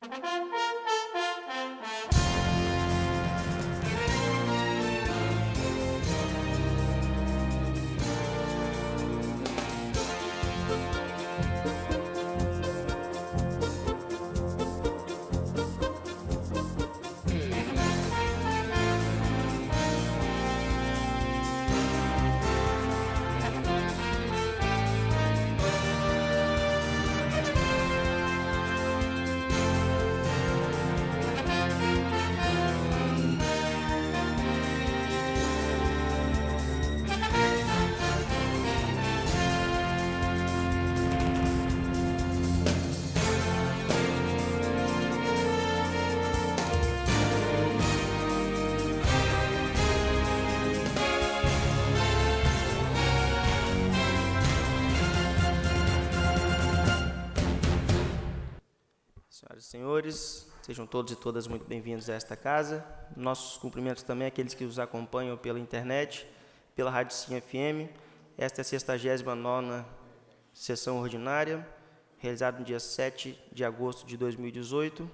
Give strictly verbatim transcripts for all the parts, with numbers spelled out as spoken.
Senhoras e senhores, sejam todos e todas muito bem-vindos a esta casa. Nossos cumprimentos também àqueles que nos acompanham pela internet, pela Rádio Sim F M. Esta é a sexagésima nona sessão ordinária, realizada no dia sete de agosto de dois mil e dezoito.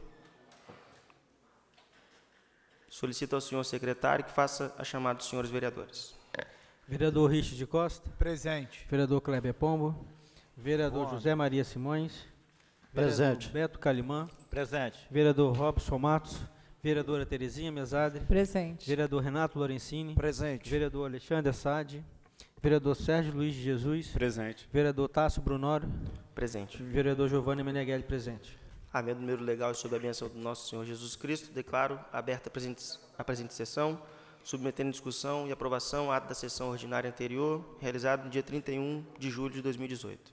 Solicito ao senhor secretário que faça a chamada dos senhores vereadores. Vereador Richard de Costa. Presente. Vereador Kleber Pombo. Vereador Bom. José Maria Simões. Presente. Vereador Beto Calimã. Presente. Vereador Robson Matos. Vereadora Terezinha Mesadre. Presente. Vereador Renato Lorenzini. Presente. Vereador Alexandre Assad. Vereador Sérgio Luiz de Jesus. Presente. Vereador Tássio Brunoro. Presente. Vereador Giovanni Meneghelli, presente. Havendo número legal e sob a bênção do nosso Senhor Jesus Cristo, declaro aberta a presente, a presente sessão, submetendo em discussão e aprovação a ata da sessão ordinária anterior, realizada no dia trinta e um de julho de dois mil e dezoito.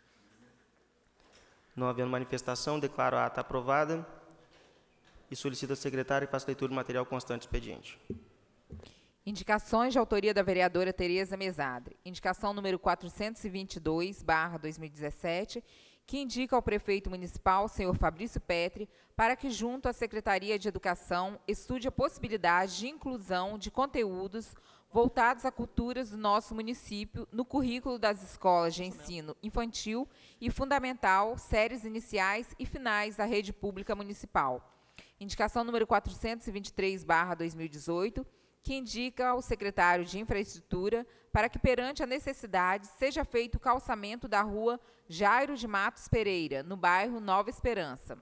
Não havendo manifestação, declaro a ata aprovada e solicito ao secretário que faça leitura do material constante expediente. Indicações de autoria da vereadora Tereza Mesadre. Indicação número quatrocentos e vinte e dois, barra dois mil e dezessete, que indica ao prefeito municipal, senhor Fabrício Petri, para que, junto à Secretaria de Educação, estude a possibilidade de inclusão de conteúdos voltados a culturas do nosso município no currículo das escolas de ensino infantil e fundamental, séries iniciais e finais da rede pública municipal. Indicação número quatrocentos e vinte e três, barra dois mil e dezoito, que indica ao secretário de Infraestrutura para que, perante a necessidade, seja feito o calçamento da rua Jairo de Matos Pereira, no bairro Nova Esperança.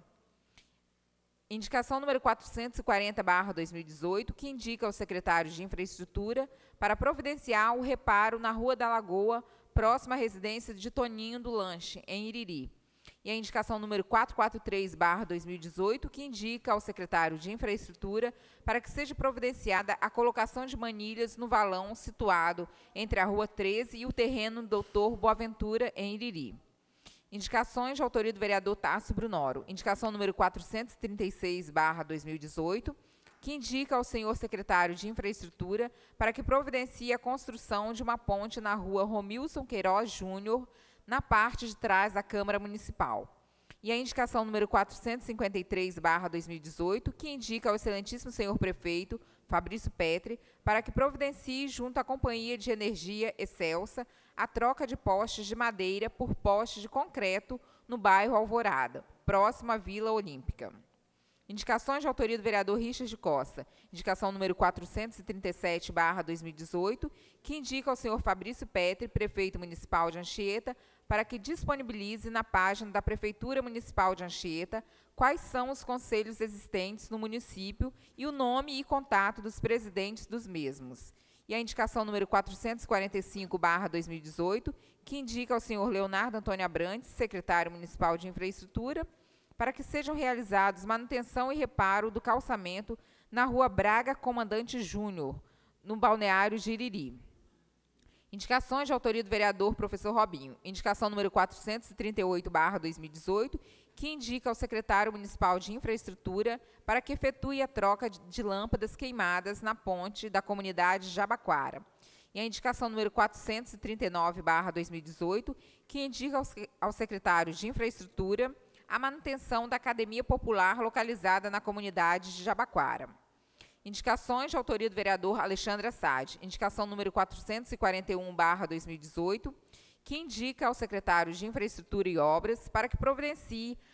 Indicação número quatrocentos e quarenta, barra dois mil e dezoito, que indica ao secretário de Infraestrutura para providenciar o reparo na Rua da Lagoa, próxima à residência de Toninho do Lanche, em Iriri. E a indicação número quatrocentos e quarenta e três, barra dois mil e dezoito, que indica ao secretário de Infraestrutura para que seja providenciada a colocação de manilhas no valão situado entre a Rua treze e o terreno do doutor Boaventura, em Iriri. Indicações de autoria do vereador Tássio Brunoro. Indicação número quatrocentos e trinta e seis, barra dois mil e dezoito, que indica ao senhor secretário de Infraestrutura para que providencie a construção de uma ponte na Rua Romilson Queiroz Júnior, na parte de trás da Câmara Municipal. E a indicação número quatrocentos e cinquenta e três, barra dois mil e dezoito, que indica ao excelentíssimo senhor prefeito, Fabrício Petri, para que providencie, junto à Companhia de Energia Excelsa, a troca de postes de madeira por postes de concreto no bairro Alvorada, próximo à Vila Olímpica. Indicações de autoria do vereador Richard de Costa. Indicação número quatrocentos e trinta e sete, barra dois mil e dezoito, que indica ao senhor Fabrício Petri, prefeito municipal de Anchieta, para que disponibilize na página da Prefeitura Municipal de Anchieta quais são os conselhos existentes no município e o nome e contato dos presidentes dos mesmos. E a indicação número quatrocentos e quarenta e cinco, barra dois mil e dezoito, que indica ao senhor Leonardo Antônio Abrantes, secretário municipal de Infraestrutura, para que sejam realizados manutenção e reparo do calçamento na Rua Braga Comandante Júnior, no balneário de Iriri. Indicações de autoria do vereador professor Robinho. Indicação número quatrocentos e trinta e oito, barra dois mil e dezoito, que indica ao secretário municipal de Infraestrutura para que efetue a troca de lâmpadas queimadas na ponte da comunidade Jabaquara. E a indicação número quatrocentos e trinta e nove, barra dois mil e dezoito, que indica ao secretário de Infraestrutura a manutenção da Academia Popular localizada na comunidade de Jabaquara. Indicações de autoria do vereador Alexandre Assad. Indicação número quatrocentos e quarenta e um, barra dois mil e dezoito, que indica ao secretário de Infraestrutura e Obras para que providencie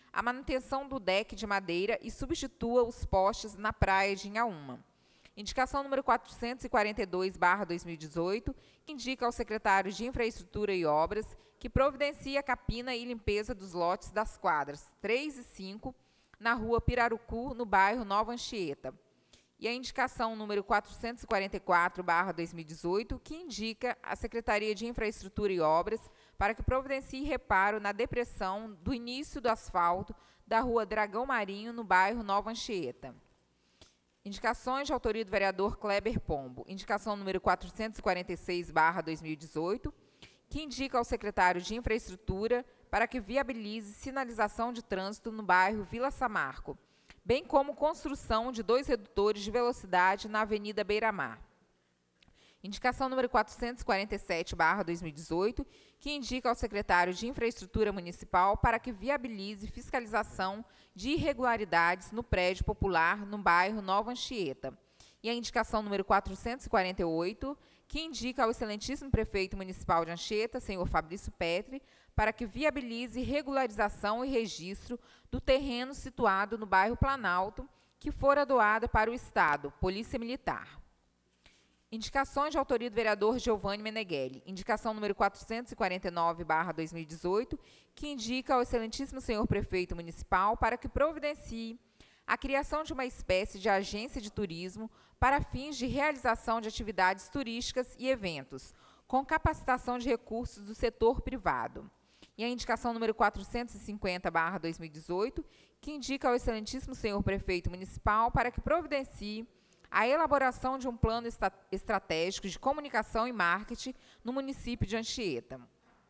a manutenção do deck de madeira e substitua os postes na praia de Inhaúma. Indicação número quatrocentos e quarenta e dois barra dois mil e dezoito, que indica ao secretário de Infraestrutura e Obras que providencie a capina e limpeza dos lotes das quadras três e cinco, na rua Pirarucu, no bairro Nova Anchieta. E a indicação número quatrocentos e quarenta e quatro barra dois mil e dezoito, que indica a Secretaria de Infraestrutura e Obras para que providencie reparo na depressão do início do asfalto da rua Dragão Marinho, no bairro Nova Anchieta. Indicações de autoria do vereador Kleber Pombo. Indicação número quatrocentos e quarenta e seis barra dois mil e dezoito, que indica ao secretário de Infraestrutura para que viabilize sinalização de trânsito no bairro Vila Samarco, bem como construção de dois redutores de velocidade na Avenida Beira-Mar. Indicação número quatrocentos e quarenta e sete barra dois mil e dezoito, que indica ao secretário de Infraestrutura Municipal para que viabilize fiscalização de irregularidades no prédio popular no bairro Nova Anchieta. E a indicação número quatrocentos e quarenta e oito, que indica ao excelentíssimo prefeito municipal de Anchieta, senhor Fabrício Petri, para que viabilize regularização e registro do terreno situado no bairro Planalto, que fora doado para o Estado, Polícia Militar. Indicações de autoria do vereador Giovanni Meneghelli. Indicação número quatrocentos e quarenta e nove barra dois mil e dezoito, que indica ao excelentíssimo senhor prefeito municipal para que providencie a criação de uma espécie de agência de turismo para fins de realização de atividades turísticas e eventos, com capacitação de recursos do setor privado. E a indicação número quatrocentos e cinquenta barra dois mil e dezoito, que indica ao excelentíssimo senhor prefeito municipal para que providencie a elaboração de um plano esta- estratégico de comunicação e marketing no município de Anchieta.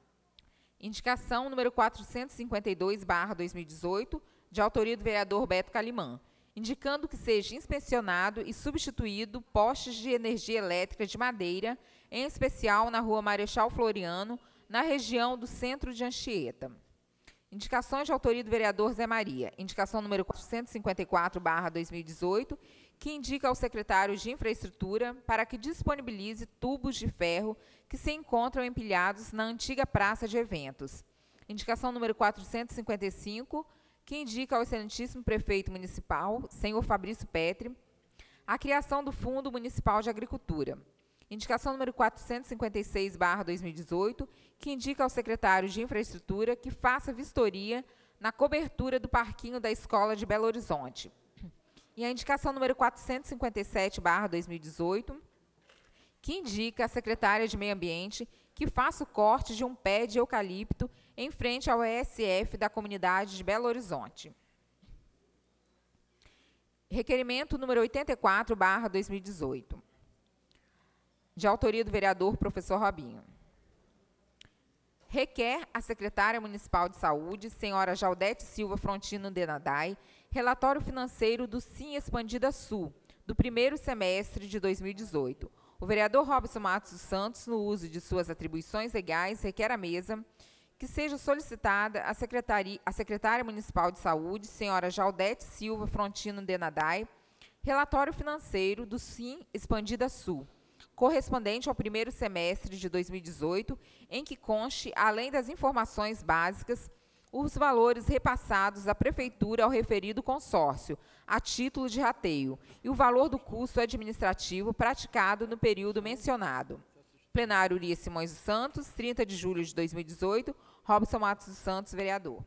Indicação número quatrocentos e cinquenta e dois barra dois mil e dezoito, de autoria do vereador Beto Calimã, indicando que seja inspecionado e substituído postes de energia elétrica de madeira, em especial na rua Marechal Floriano, na região do centro de Anchieta. Indicações de autoria do vereador Zé Maria. Indicação número quatrocentos e cinquenta e quatro barra dois mil e dezoito, que indica ao secretário de Infraestrutura para que disponibilize tubos de ferro que se encontram empilhados na antiga praça de eventos. Indicação número quatrocentos e cinquenta e cinco, que indica ao excelentíssimo prefeito municipal, senhor Fabrício Petri, a criação do Fundo Municipal de Agricultura. Indicação número quatrocentos e cinquenta e seis barra dois mil e dezoito, que indica ao secretário de Infraestrutura que faça vistoria na cobertura do parquinho da Escola de Belo Horizonte. E a indicação número quatrocentos e cinquenta e sete barra dois mil e dezoito, que indica a secretária de Meio Ambiente que faça o corte de um pé de eucalipto em frente ao E S F da comunidade de Belo Horizonte. Requerimento número oitenta e quatro barra dois mil e dezoito, de autoria do vereador professor Robinho. Requer a secretária municipal de saúde, senhora Jaldete Silva Frontino Denadai, relatório financeiro do Sim Expandida Sul, do primeiro semestre de dois mil e dezoito. O vereador Robson Matos dos Santos, no uso de suas atribuições legais, requer à mesa que seja solicitada a, a secretária municipal de saúde, senhora Jaldete Silva Frontino Denadai, relatório financeiro do Sim Expandida Sul, correspondente ao primeiro semestre de dois mil e dezoito, em que conste, além das informações básicas, os valores repassados à Prefeitura ao referido consórcio, a título de rateio, e o valor do custo administrativo praticado no período mencionado. Plenário Urias Simões dos Santos, trinta de julho de dois mil e dezoito, Robson Matos dos Santos, vereador.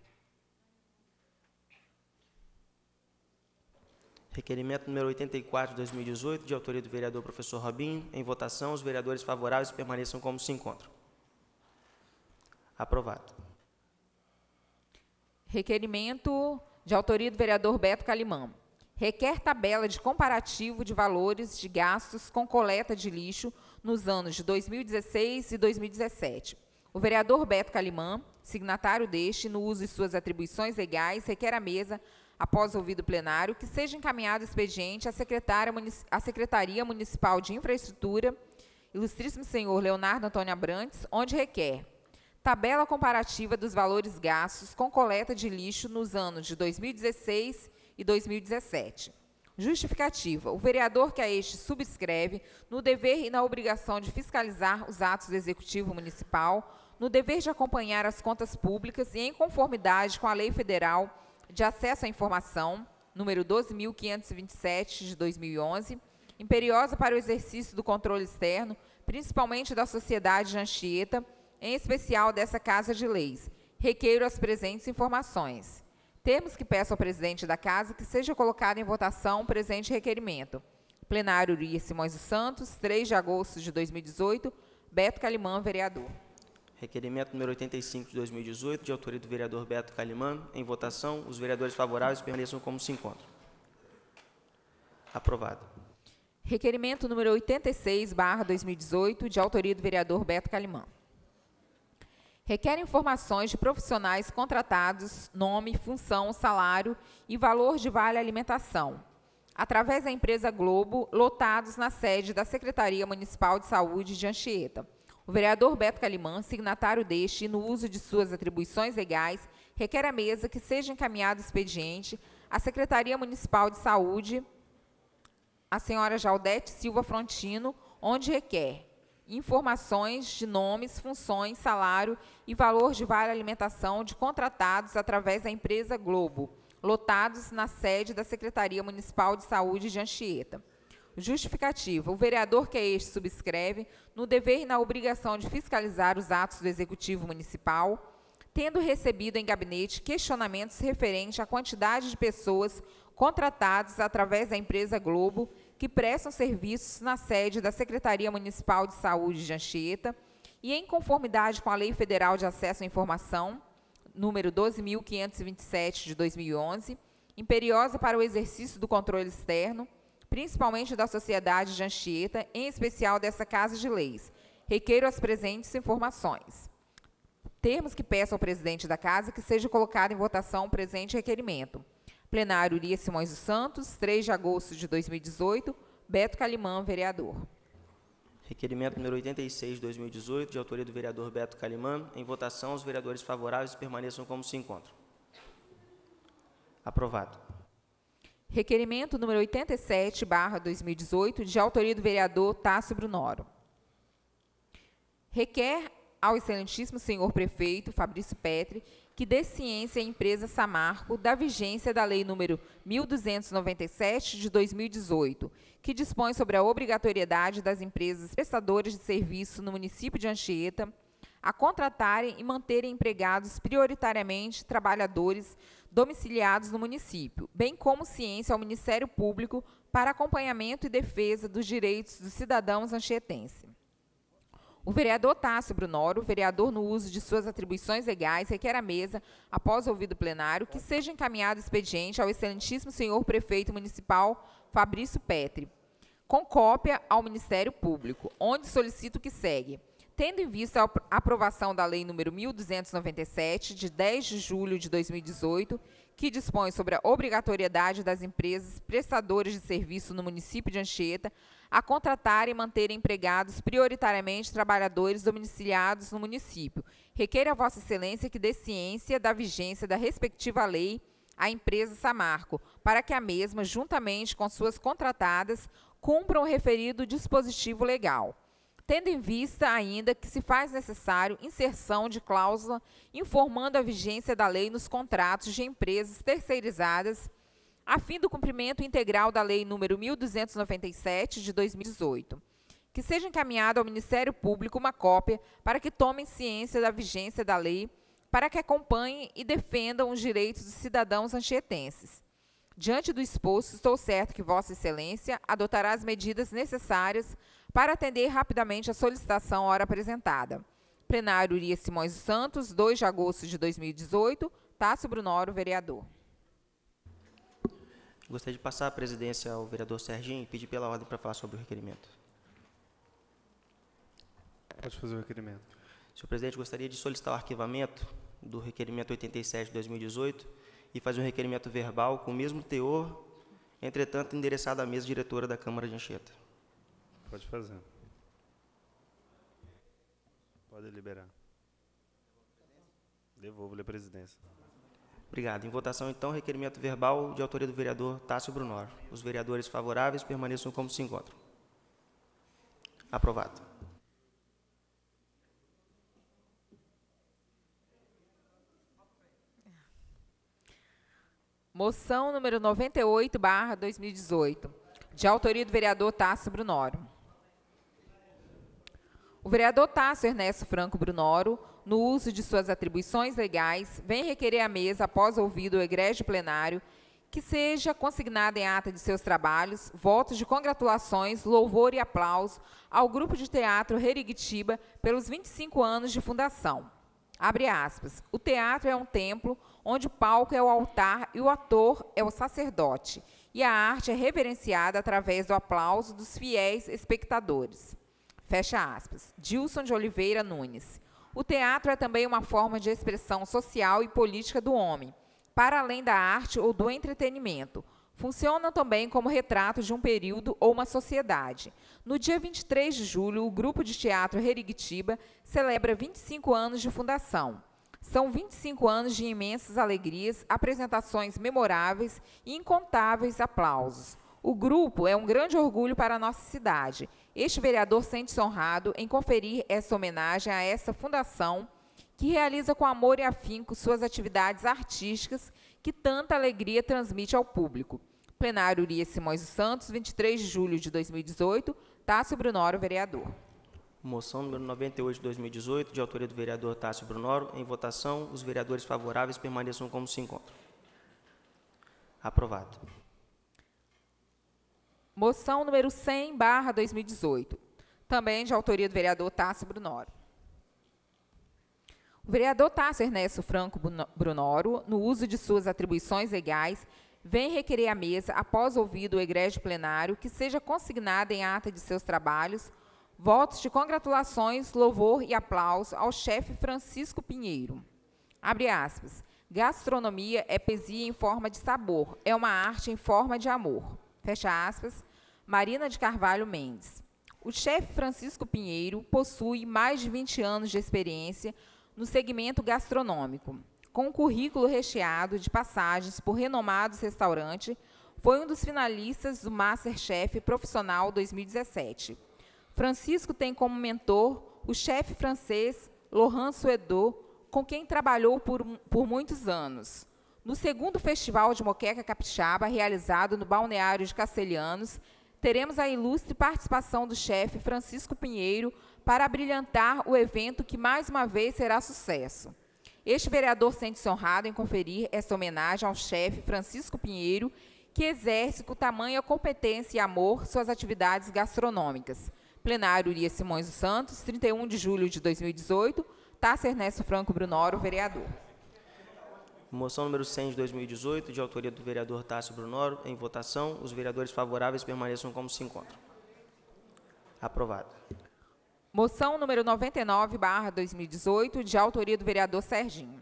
Requerimento número oitenta e quatro de dois mil e dezoito, de autoria do vereador professor Robinho. Em votação, os vereadores favoráveis permaneçam como se encontram. Aprovado. Requerimento de autoria do vereador Beto Calimã. Requer tabela de comparativo de valores de gastos com coleta de lixo nos anos de dois mil e dezesseis e dois mil e dezessete. O vereador Beto Calimã, signatário deste, no uso de suas atribuições legais, requer à mesa, após ouvido o plenário, que seja encaminhado expediente à, secretária, à Secretaria Municipal de Infraestrutura, ilustríssimo senhor Leonardo Antônio Abrantes, onde requer tabela comparativa dos valores gastos com coleta de lixo nos anos de dois mil e dezesseis e dois mil e dezessete. Justificativa. O vereador que a este subscreve, no dever e na obrigação de fiscalizar os atos do Executivo Municipal, no dever de acompanhar as contas públicas e em conformidade com a Lei Federal de Acesso à Informação, número doze mil quinhentos e vinte e sete, de dois mil e onze, imperiosa para o exercício do controle externo, principalmente da Sociedade de Anchieta, em especial dessa Casa de Leis. Requeiro as presentes informações. Termos que peço ao presidente da Casa que seja colocado em votação o presente requerimento. Plenário Urias Simões dos Santos, três de agosto de dois mil e dezoito, Beto Calimã, vereador. Requerimento número oitenta e cinco de dois mil e dezoito, de autoria do vereador Beto Calimã. Em votação, os vereadores favoráveis permaneçam como se encontram. Aprovado. Requerimento número oitenta e seis, barra dois mil e dezoito, de autoria do vereador Beto Calimã. Requer informações de profissionais contratados, nome, função, salário e valor de vale alimentação, através da empresa Globo, lotados na sede da Secretaria Municipal de Saúde de Anchieta. O vereador Beto Calimã, signatário deste e no uso de suas atribuições legais, requer à mesa que seja encaminhado expediente à Secretaria Municipal de Saúde, a senhora Jaldete Silva Frontino, onde requer informações de nomes, funções, salário e valor de vale alimentação de contratados através da empresa Globo, lotados na sede da Secretaria Municipal de Saúde de Anchieta. Justificativa. O vereador que a este subscreve, no dever e na obrigação de fiscalizar os atos do Executivo Municipal, tendo recebido em gabinete questionamentos referentes à quantidade de pessoas contratadas através da empresa Globo que prestam serviços na sede da Secretaria Municipal de Saúde de Anchieta e em conformidade com a Lei Federal de Acesso à Informação, número doze mil quinhentos e vinte e sete, de dois mil e onze, imperiosa para o exercício do controle externo, principalmente da Sociedade de Anchieta, em especial dessa Casa de Leis. Requeiro as presentes informações. Termos que peço ao presidente da Casa que seja colocado em votação o presente requerimento. Plenário Urias Simões dos Santos, três de agosto de dois mil e dezoito, Beto Calimã, vereador. Requerimento número oitenta e seis de dois mil e dezoito, de autoria do vereador Beto Calimã. Em votação, os vereadores favoráveis permaneçam como se encontram. Aprovado. Requerimento número oitenta e sete, barra dois mil e dezoito, de autoria do vereador Tássio Brunoro. Requer ao excelentíssimo senhor prefeito, Fabrício Petri, que dê ciência à empresa Samarco da vigência da Lei número mil duzentos e noventa e sete, de dois mil e dezoito, que dispõe sobre a obrigatoriedade das empresas prestadoras de serviço no município de Anchieta a contratarem e manterem empregados prioritariamente trabalhadores domiciliados no município, bem como ciência ao Ministério Público para acompanhamento e defesa dos direitos dos cidadãos anchietenses. O vereador Tássio Brunoro, vereador no uso de suas atribuições legais, requer à mesa, após ouvido o plenário, que seja encaminhado expediente ao excelentíssimo senhor prefeito municipal Fabrício Petri, com cópia ao Ministério Público, onde solicito que segue. Tendo em vista a aprovação da Lei número mil duzentos e noventa e sete, de dez de julho de dois mil e dezoito, que dispõe sobre a obrigatoriedade das empresas prestadoras de serviço no município de Anchieta a contratar e manter empregados prioritariamente trabalhadores domiciliados no município. Requer a Vossa Excelência que dê ciência da vigência da respectiva lei à empresa Samarco, para que a mesma, juntamente com suas contratadas, cumpram o referido dispositivo legal. Tendo em vista ainda que se faz necessário inserção de cláusula informando a vigência da lei nos contratos de empresas terceirizadas, a fim do cumprimento integral da Lei número mil duzentos e noventa e sete, de dois mil e dezoito. Que seja encaminhada ao Ministério Público uma cópia para que tomem ciência da vigência da lei, para que acompanhem e defendam os direitos dos cidadãos anchietenses. Diante do exposto, estou certo que Vossa Excelência adotará as medidas necessárias para atender rapidamente a solicitação ora apresentada. Plenário Urias Simões dos Santos, dois de agosto de dois mil e dezoito, Tássio Brunoro, vereador. Gostaria de passar a presidência ao vereador Serginho e pedir pela ordem para falar sobre o requerimento. Pode fazer o requerimento. Senhor presidente, gostaria de solicitar o arquivamento do requerimento oitenta e sete de dois mil e dezoito e fazer um requerimento verbal com o mesmo teor, entretanto, endereçado à mesa diretora da Câmara de Anchieta. Pode fazer. Pode liberar. Devolvo-lhe a presidência. Obrigado. Em votação, então, requerimento verbal de autoria do vereador Tássio Brunoro. Os vereadores favoráveis permaneçam como se encontram. Aprovado. Moção número noventa e oito, barra dois mil e dezoito, de autoria do vereador Tássio Brunoro. O vereador Tássio Ernesto Franco Brunoro, no uso de suas atribuições legais, vem requerer à mesa, após ouvido o egrégio plenário, que seja consignada em ata de seus trabalhos, votos de congratulações, louvor e aplauso ao Grupo de Teatro Herigitiba pelos vinte e cinco anos de fundação. Abre aspas. O teatro é um templo onde o palco é o altar e o ator é o sacerdote, e a arte é reverenciada através do aplauso dos fiéis espectadores. Fecha aspas. Dilson de Oliveira Nunes. O teatro é também uma forma de expressão social e política do homem, para além da arte ou do entretenimento. Funciona também como retrato de um período ou uma sociedade. No dia vinte e três de julho, o Grupo de Teatro Herigitiba celebra vinte e cinco anos de fundação. São vinte e cinco anos de imensas alegrias, apresentações memoráveis e incontáveis aplausos. O grupo é um grande orgulho para a nossa cidade. Este vereador sente-se honrado em conferir essa homenagem a essa fundação, que realiza com amor e afinco suas atividades artísticas, que tanta alegria transmite ao público. Plenário Urias Simões dos Santos, vinte e três de julho de dois mil e dezoito, Tássio Brunoro, vereador. Moção número noventa e oito de dois mil e dezoito, de autoria do vereador Tássio Brunoro. Em votação, os vereadores favoráveis permaneçam como se encontram. Aprovado. Moção número cem, barra dois mil e dezoito, também de autoria do vereador Tássio Brunoro. O vereador Tássio Ernesto Franco Brunoro, no uso de suas atribuições legais, vem requerer à mesa, após ouvido o egrégio plenário, que seja consignada em ata de seus trabalhos, votos de congratulações, louvor e aplauso ao chefe Francisco Pinheiro. Abre aspas. Gastronomia é poesia em forma de sabor, é uma arte em forma de amor. Fecha aspas. Marina de Carvalho Mendes. O chefe Francisco Pinheiro possui mais de vinte anos de experiência no segmento gastronômico. Com um currículo recheado de passagens por renomados restaurantes, foi um dos finalistas do MasterChef Profissional dois mil e dezessete. Francisco tem como mentor o chefe francês Laurent Suedot, com quem trabalhou por, por muitos anos. No segundo Festival de Moqueca Capixaba, realizado no Balneário de Castelhanos, teremos a ilustre participação do chefe Francisco Pinheiro para abrilhantar o evento que, mais uma vez, será sucesso. Este vereador sente-se honrado em conferir essa homenagem ao chefe Francisco Pinheiro, que exerce com tamanha competência e amor suas atividades gastronômicas. Plenário Urias Simões dos Santos, trinta e um de julho de dois mil e dezoito, Tássio Ernesto Franco Brunoro, vereador. Moção número cem de dois mil e dezoito, de autoria do vereador Tássio Brunoro. Em votação, os vereadores favoráveis permaneçam como se encontram. Aprovado. Moção número noventa e nove, barra dois mil e dezoito, de autoria do vereador Serginho.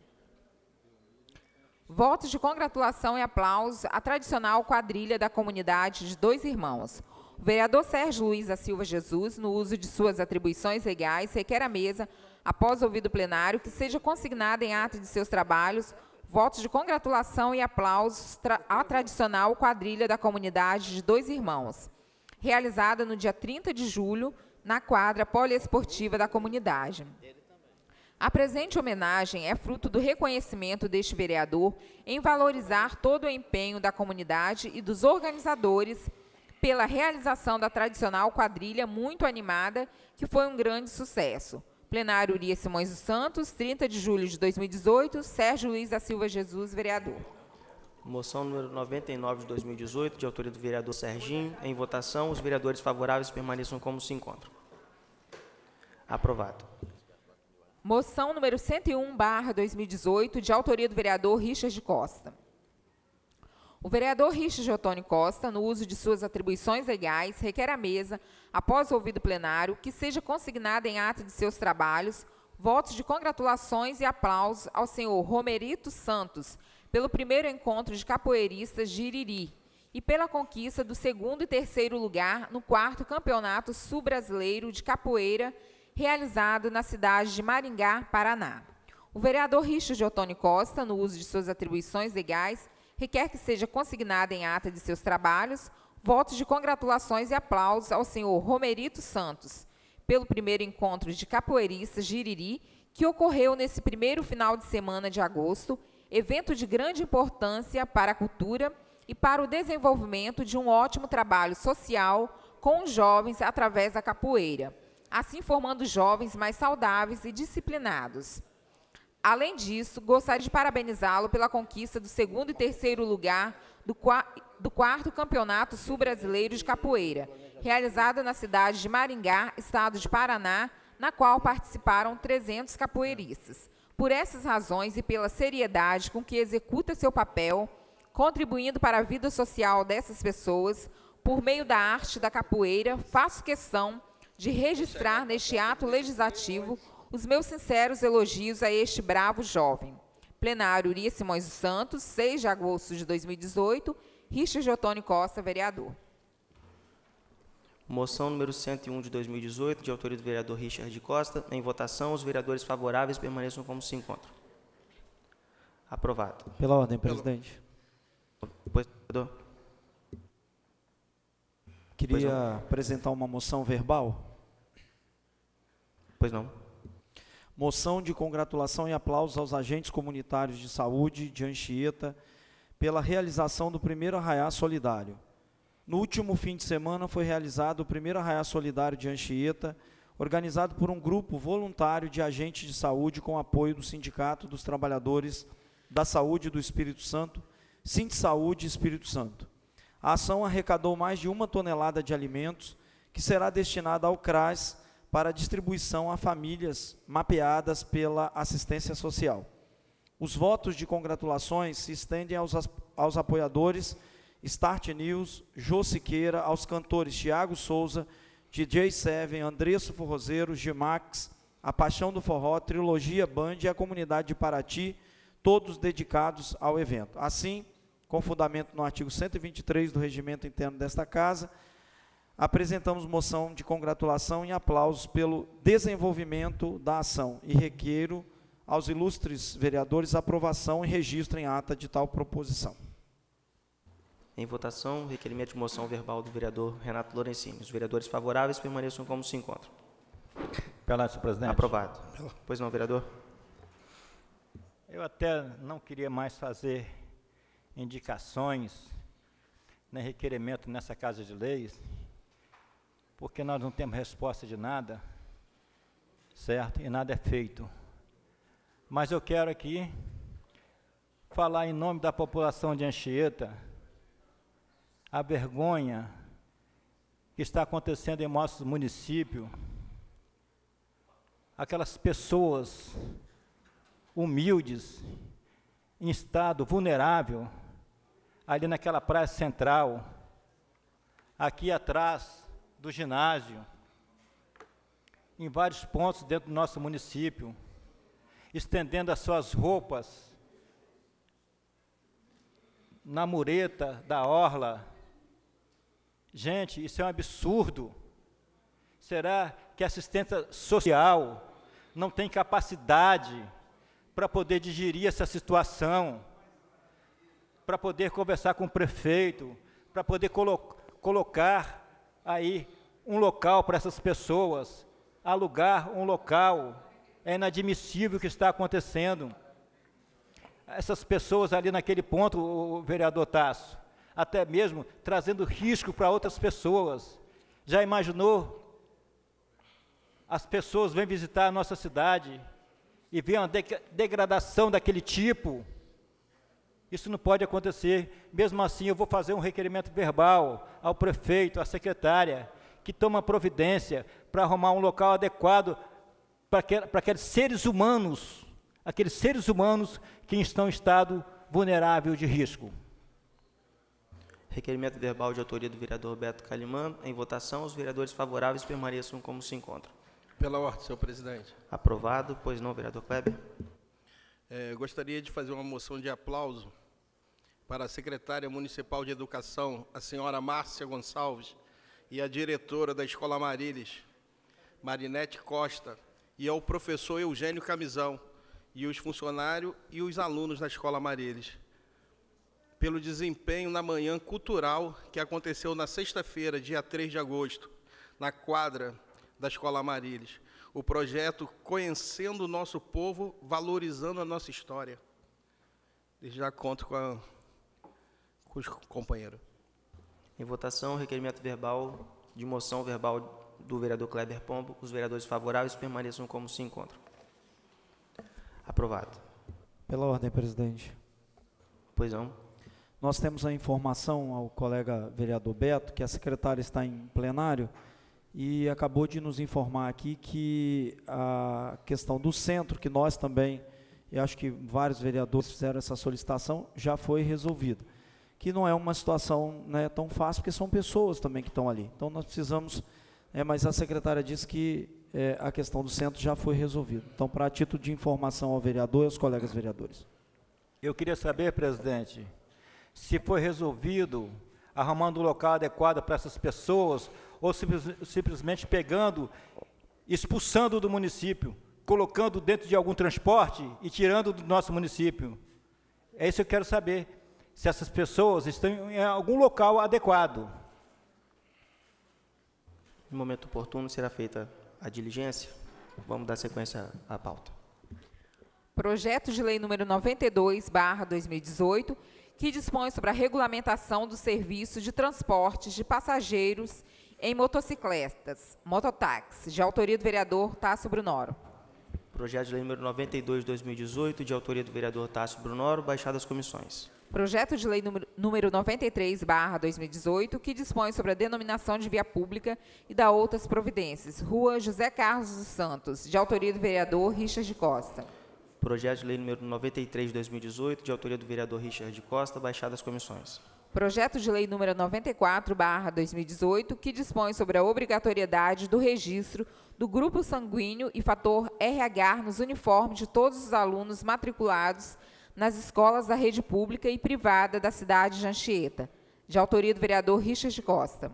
Votos de congratulação e aplausos à tradicional quadrilha da comunidade de Dois Irmãos. O vereador Sérgio Luiz da Silva Jesus, no uso de suas atribuições legais, requer à mesa, após ouvido plenário, que seja consignada em ata de seus trabalhos votos de congratulação e aplausos tra à tradicional quadrilha da comunidade de Dois Irmãos, realizada no dia trinta de julho, na quadra poliesportiva da comunidade. A presente homenagem é fruto do reconhecimento deste vereador em valorizar todo o empenho da comunidade e dos organizadores pela realização da tradicional quadrilha muito animada, que foi um grande sucesso. Plenário Urias Simões dos Santos, trinta de julho de dois mil e dezoito, Sérgio Luiz da Silva Jesus, vereador. Moção número noventa e nove de dois mil e dezoito, de autoria do vereador Serginho. Em votação, os vereadores favoráveis permaneçam como se encontram. Aprovado. Moção número cento e um, barra dois mil e dezoito, de autoria do vereador Richard Costa. O vereador Richard Ottoni Costa, no uso de suas atribuições legais, requer à mesa, após ouvido plenário, que seja consignada em ata de seus trabalhos votos de congratulações e aplausos ao senhor Romerito Santos pelo primeiro encontro de capoeiristas de Iriri e pela conquista do segundo e terceiro lugar no quarto Campeonato Sul-Brasileiro de Capoeira, realizado na cidade de Maringá, Paraná. O vereador Richard Ottoni Costa, no uso de suas atribuições legais, requer que seja consignada em ata de seus trabalhos votos de congratulações e aplausos ao senhor Romerito Santos pelo primeiro encontro de capoeiristas de Iriri, que ocorreu nesse primeiro final de semana de agosto, evento de grande importância para a cultura e para o desenvolvimento de um ótimo trabalho social com os jovens através da capoeira, assim formando jovens mais saudáveis e disciplinados. Além disso, gostaria de parabenizá-lo pela conquista do segundo e terceiro lugar do, do quarto Campeonato Sul-Brasileiro de Capoeira, realizado na cidade de Maringá, estado de Paraná, na qual participaram trezentos capoeiristas. Por essas razões e pela seriedade com que executa seu papel, contribuindo para a vida social dessas pessoas, por meio da arte da capoeira, faço questão de registrar neste ato legislativo os meus sinceros elogios a este bravo jovem. Plenário Urias Simões dos Santos, seis de agosto de dois mil e dezoito, Richard Ottoni Costa, vereador. Moção número cento e um de dois mil e dezoito, de autoria do vereador Richard Costa. Em votação, os vereadores favoráveis permaneçam como se encontram. Aprovado. Pela ordem, presidente. Depois, vereador. Queria apresentar uma moção verbal. Pois não. Moção de congratulação e aplausos aos agentes comunitários de saúde de Anchieta pela realização do primeiro Arraiá Solidário. No último fim de semana foi realizado o primeiro Arraiá Solidário de Anchieta, organizado por um grupo voluntário de agentes de saúde com apoio do Sindicato dos Trabalhadores da Saúde do Espírito Santo, Sindsaúde Espírito Santo. A ação arrecadou mais de uma tonelada de alimentos, que será destinada ao CRAS para distribuição a famílias mapeadas pela assistência social. Os votos de congratulações se estendem aos, aos apoiadores Start News, Jô Siqueira, aos cantores Tiago Souza, D J Seven, Andresso Forrozeiro, Gimax, A Paixão do Forró, Trilogia Band e a comunidade de Paraty, todos dedicados ao evento. Assim, com fundamento no artigo cento e vinte e três do Regimento Interno desta Casa, apresentamos moção de congratulação e aplausos pelo desenvolvimento da ação e requeiro aos ilustres vereadores aprovação e registro em ata de tal proposição. Em votação, requerimento de moção verbal do vereador Renato Lorenzini. Os vereadores favoráveis permaneçam como se encontram. Pela senhor presidente. Aprovado. Pois não, vereador. Eu até não queria mais fazer indicações, nem requerimento nessa Casa de Leis, porque nós não temos resposta de nada, certo? E nada é feito. Mas eu quero aqui falar em nome da população de Anchieta a vergonha que está acontecendo em nosso município, aquelas pessoas humildes, em estado vulnerável, ali naquela praia central, aqui atrás do ginásio, em vários pontos dentro do nosso município, estendendo as suas roupas na mureta da orla. Gente, isso é um absurdo. Será que a assistência social não tem capacidade para poder digerir essa situação, para poder conversar com o prefeito, para poder colo colocar aí um local para essas pessoas, alugar um local? É inadmissível o que está acontecendo. Essas pessoas ali naquele ponto, o vereador Tasso, até mesmo trazendo risco para outras pessoas. Já imaginou? As pessoas vêm visitar a nossa cidade e vê uma de degradação daquele tipo. Isso não pode acontecer. Mesmo assim, eu vou fazer um requerimento verbal ao prefeito, à secretária, que toma providência para arrumar um local adequado para aqueles seres humanos, aqueles seres humanos que estão em estado vulnerável de risco. Requerimento verbal de autoria do vereador Beto Calimã. Em votação, os vereadores favoráveis permaneçam como se encontram. Pela ordem, senhor presidente. Aprovado. Pois não, vereador Kleber. É, gostaria de fazer uma moção de aplauso para a secretária municipal de Educação, a senhora Márcia Gonçalves, e a diretora da Escola Marilis, Marinete Costa, e ao professor Eugênio Camisão, e os funcionários e os alunos da Escola Marilis, pelo desempenho na manhã cultural que aconteceu na sexta-feira, dia três de agosto, na quadra da Escola Marilis. O projeto Conhecendo o Nosso Povo, Valorizando a Nossa História. Desde já conto com, a, com os companheiros. Em votação, requerimento verbal de moção verbal do vereador Kleber Pombo. Os vereadores favoráveis permaneçam como se encontram. Aprovado. Pela ordem, presidente. Pois não. Nós temos a informação ao colega vereador Beto, que a secretária está em plenário, e acabou de nos informar aqui que a questão do centro, que nós também, e acho que vários vereadores fizeram essa solicitação, já foi resolvida. Que não é uma situação, né, tão fácil, porque são pessoas também que estão ali. Então, nós precisamos, é, mas a secretária disse que é, a questão do centro já foi resolvida. Então, para título de informação ao vereador e aos colegas vereadores. Eu queria saber, presidente, se foi resolvido arrumando um local adequado para essas pessoas, ou simples, simplesmente pegando, expulsando do município, colocando dentro de algum transporte e tirando do nosso município. É isso que eu quero saber, se essas pessoas estão em algum local adequado. No momento oportuno será feita a diligência. Vamos dar sequência à pauta. Projeto de lei número noventa e dois barra dois mil e dezoito, que dispõe sobre a regulamentação do serviço de transportes de passageiros em motocicletas, mototáxi, de autoria do vereador Tássio Brunoro. Projeto de lei número noventa e dois, dois mil e dezoito, de autoria do vereador Tássio Brunoro, baixado às comissões. Projeto de lei número, número noventa e três barra dois mil e dezoito, que dispõe sobre a denominação de via pública e da outras providências. Rua José Carlos dos Santos, de autoria do vereador Richard Costa. Projeto de lei número noventa e três, dois mil e dezoito, de autoria do vereador Richard Costa, baixado às comissões. Projeto de lei número noventa e quatro barra dois mil e dezoito, que dispõe sobre a obrigatoriedade do registro do grupo sanguíneo e fator R H nos uniformes de todos os alunos matriculados nas escolas da rede pública e privada da cidade de Anchieta, de autoria do vereador Richard Costa.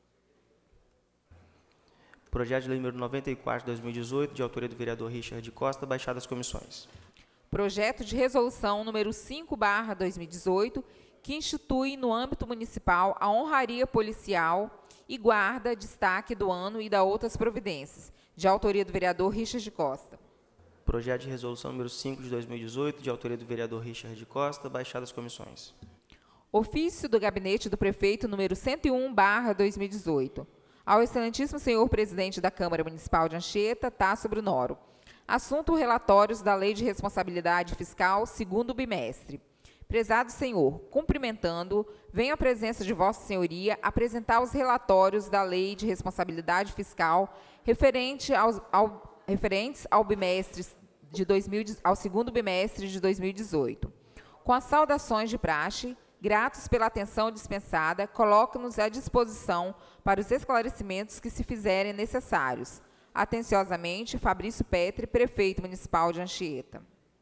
Projeto de lei número noventa e quatro, dois mil e dezoito, de autoria do vereador Richard Costa, baixado às comissões. Projeto de resolução número cinco barra dois mil e dezoito, que institui no âmbito municipal a honraria policial e guarda, destaque do ano e da outras providências, de autoria do vereador Richard Costa. Projeto de resolução número cinco de dois mil e dezoito, de autoria do vereador Richard Costa, baixado às comissões. Ofício do gabinete do prefeito número cento e um barra dois mil e dezoito. Ao excelentíssimo senhor presidente da Câmara Municipal de Anchieta, Tássio Brunoro. Assunto: relatórios da Lei de Responsabilidade Fiscal, segundo bimestre. Prezado senhor, cumprimentando, venho à presença de vossa senhoria apresentar os relatórios da Lei de Responsabilidade Fiscal referente aos, ao, referentes ao bimestre de dois mil, ao segundo bimestre de dois mil e dezoito. Com as saudações de praxe, gratos pela atenção dispensada, coloco-nos à disposição para os esclarecimentos que se fizerem necessários. Atenciosamente, Fabrício Petri, prefeito municipal de Anchieta.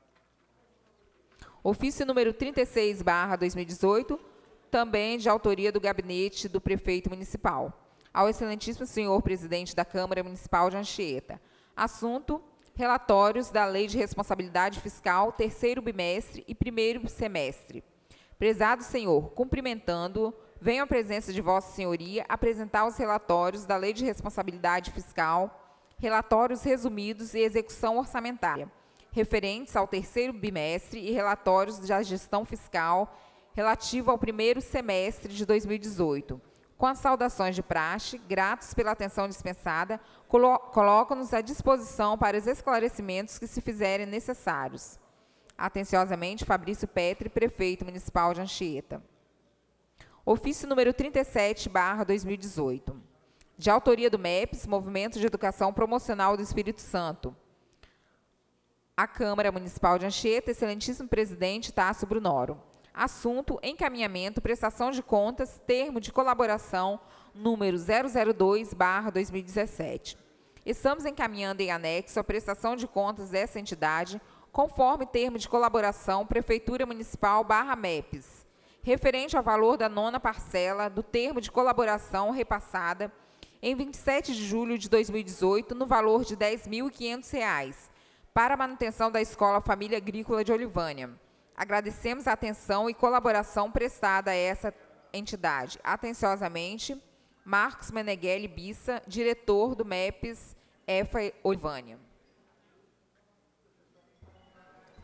Ofício número trinta e seis barra dois mil e dezoito, também de autoria do gabinete do prefeito municipal. Ao excelentíssimo senhor presidente da Câmara Municipal de Anchieta. Assunto: relatórios da Lei de Responsabilidade Fiscal, terceiro bimestre e primeiro semestre. Prezado senhor, cumprimentando, venho à presença de vossa senhoria apresentar os relatórios da Lei de Responsabilidade Fiscal, relatórios resumidos e execução orçamentária, referentes ao terceiro bimestre e relatórios da gestão fiscal relativo ao primeiro semestre de dois mil e dezoito. Com as saudações de praxe, gratos pela atenção dispensada, colo coloco-nos à disposição para os esclarecimentos que se fizerem necessários. Atenciosamente, Fabrício Petri, prefeito municipal de Anchieta. Ofício número trinta e sete barra dois mil e dezoito. De autoria do M E P S, Movimento de Educação Promocional do Espírito Santo. A Câmara Municipal de Anchieta, excelentíssimo presidente Tássio Brunoro. Assunto: encaminhamento, prestação de contas, termo de colaboração, número zero zero dois barra dois mil e dezessete. Estamos encaminhando em anexo a prestação de contas dessa entidade, conforme termo de colaboração Prefeitura Municipal barra M E P S, referente ao valor da nona parcela do termo de colaboração repassada em vinte e sete de julho de dois mil e dezoito, no valor de dez mil e quinhentos reais, para a manutenção da Escola Família Agrícola de Olivânia. Agradecemos a atenção e colaboração prestada a essa entidade. Atenciosamente, Marcos Meneghelli Bissa, diretor do M E P S E F A Olivânia.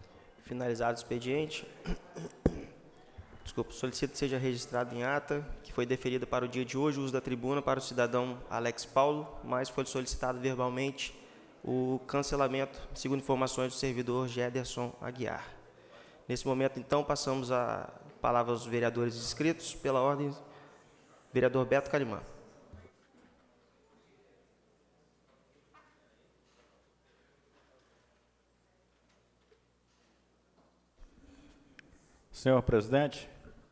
Finalizado o expediente, desculpa, solicito que seja registrado em ata que foi deferida para o dia de hoje o uso da tribuna para o cidadão Alex Paulo, mas foi solicitado verbalmente o cancelamento, segundo informações do servidor Gederson Aguiar. Nesse momento, então, passamos a palavra aos vereadores inscritos. Pela ordem, vereador Beto Carimã. Senhor presidente,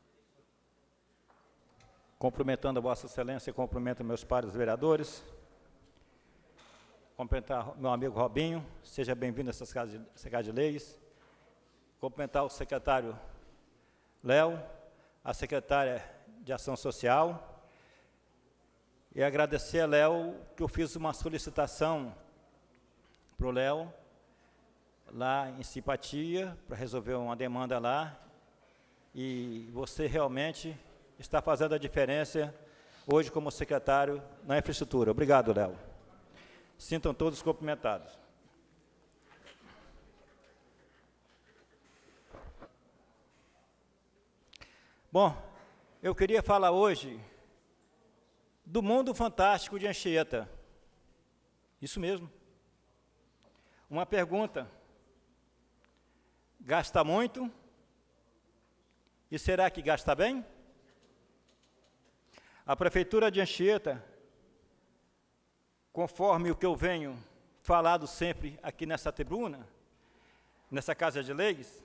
cumprimentando a Vossa Excelência, cumprimento meus pares vereadores, cumprimentar meu amigo Robinho, seja bem-vindo a essa casa de, essa casa de leis, cumprimentar o secretário Léo, a secretária de Ação Social, e agradecer a Léo que eu fiz uma solicitação para o Léo, lá em simpatia, para resolver uma demanda lá, e você realmente está fazendo a diferença hoje como secretário na infraestrutura. Obrigado, Léo. Sintam todos cumprimentados. Bom, eu queria falar hoje do mundo fantástico de Anchieta. Isso mesmo. Uma pergunta. Gasta muito? E será que gasta bem? A Prefeitura de Anchieta, conforme o que eu venho falado sempre aqui nessa tribuna, nessa Casa de Leis,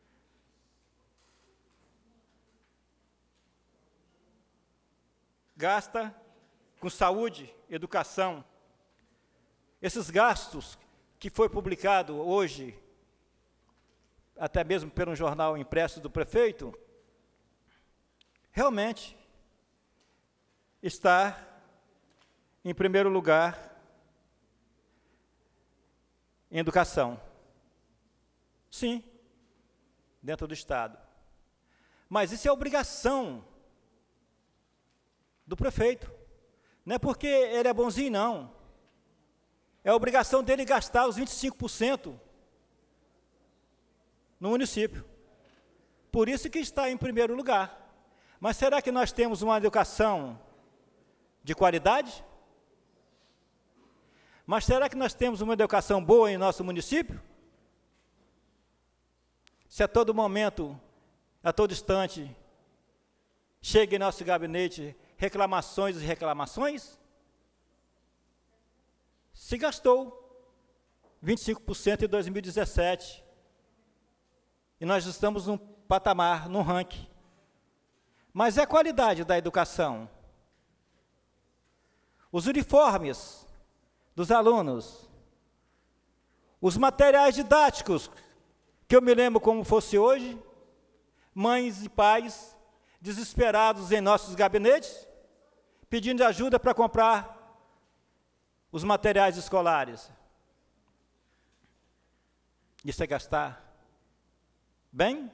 gasta com saúde, educação. Esses gastos que foi publicado hoje, até mesmo pelo jornal impresso do prefeito, realmente está em primeiro lugar em educação. Sim, dentro do Estado. Mas isso é obrigação do prefeito. Não é porque ele é bonzinho, não. É obrigação dele gastar os vinte e cinco por cento no município. Por isso que está em primeiro lugar. Mas será que nós temos uma educação de qualidade? Mas será que nós temos uma educação boa em nosso município? Se a todo momento, a todo instante, chega em nosso gabinete reclamações e reclamações? Se gastou vinte e cinco por cento em dois mil e dezessete. E nós estamos num patamar, num ranking. Mas é a qualidade da educação. Os uniformes dos alunos, os materiais didáticos, que eu me lembro como fosse hoje, mães e pais desesperados em nossos gabinetes, pedindo ajuda para comprar os materiais escolares. Isso é gastar bem?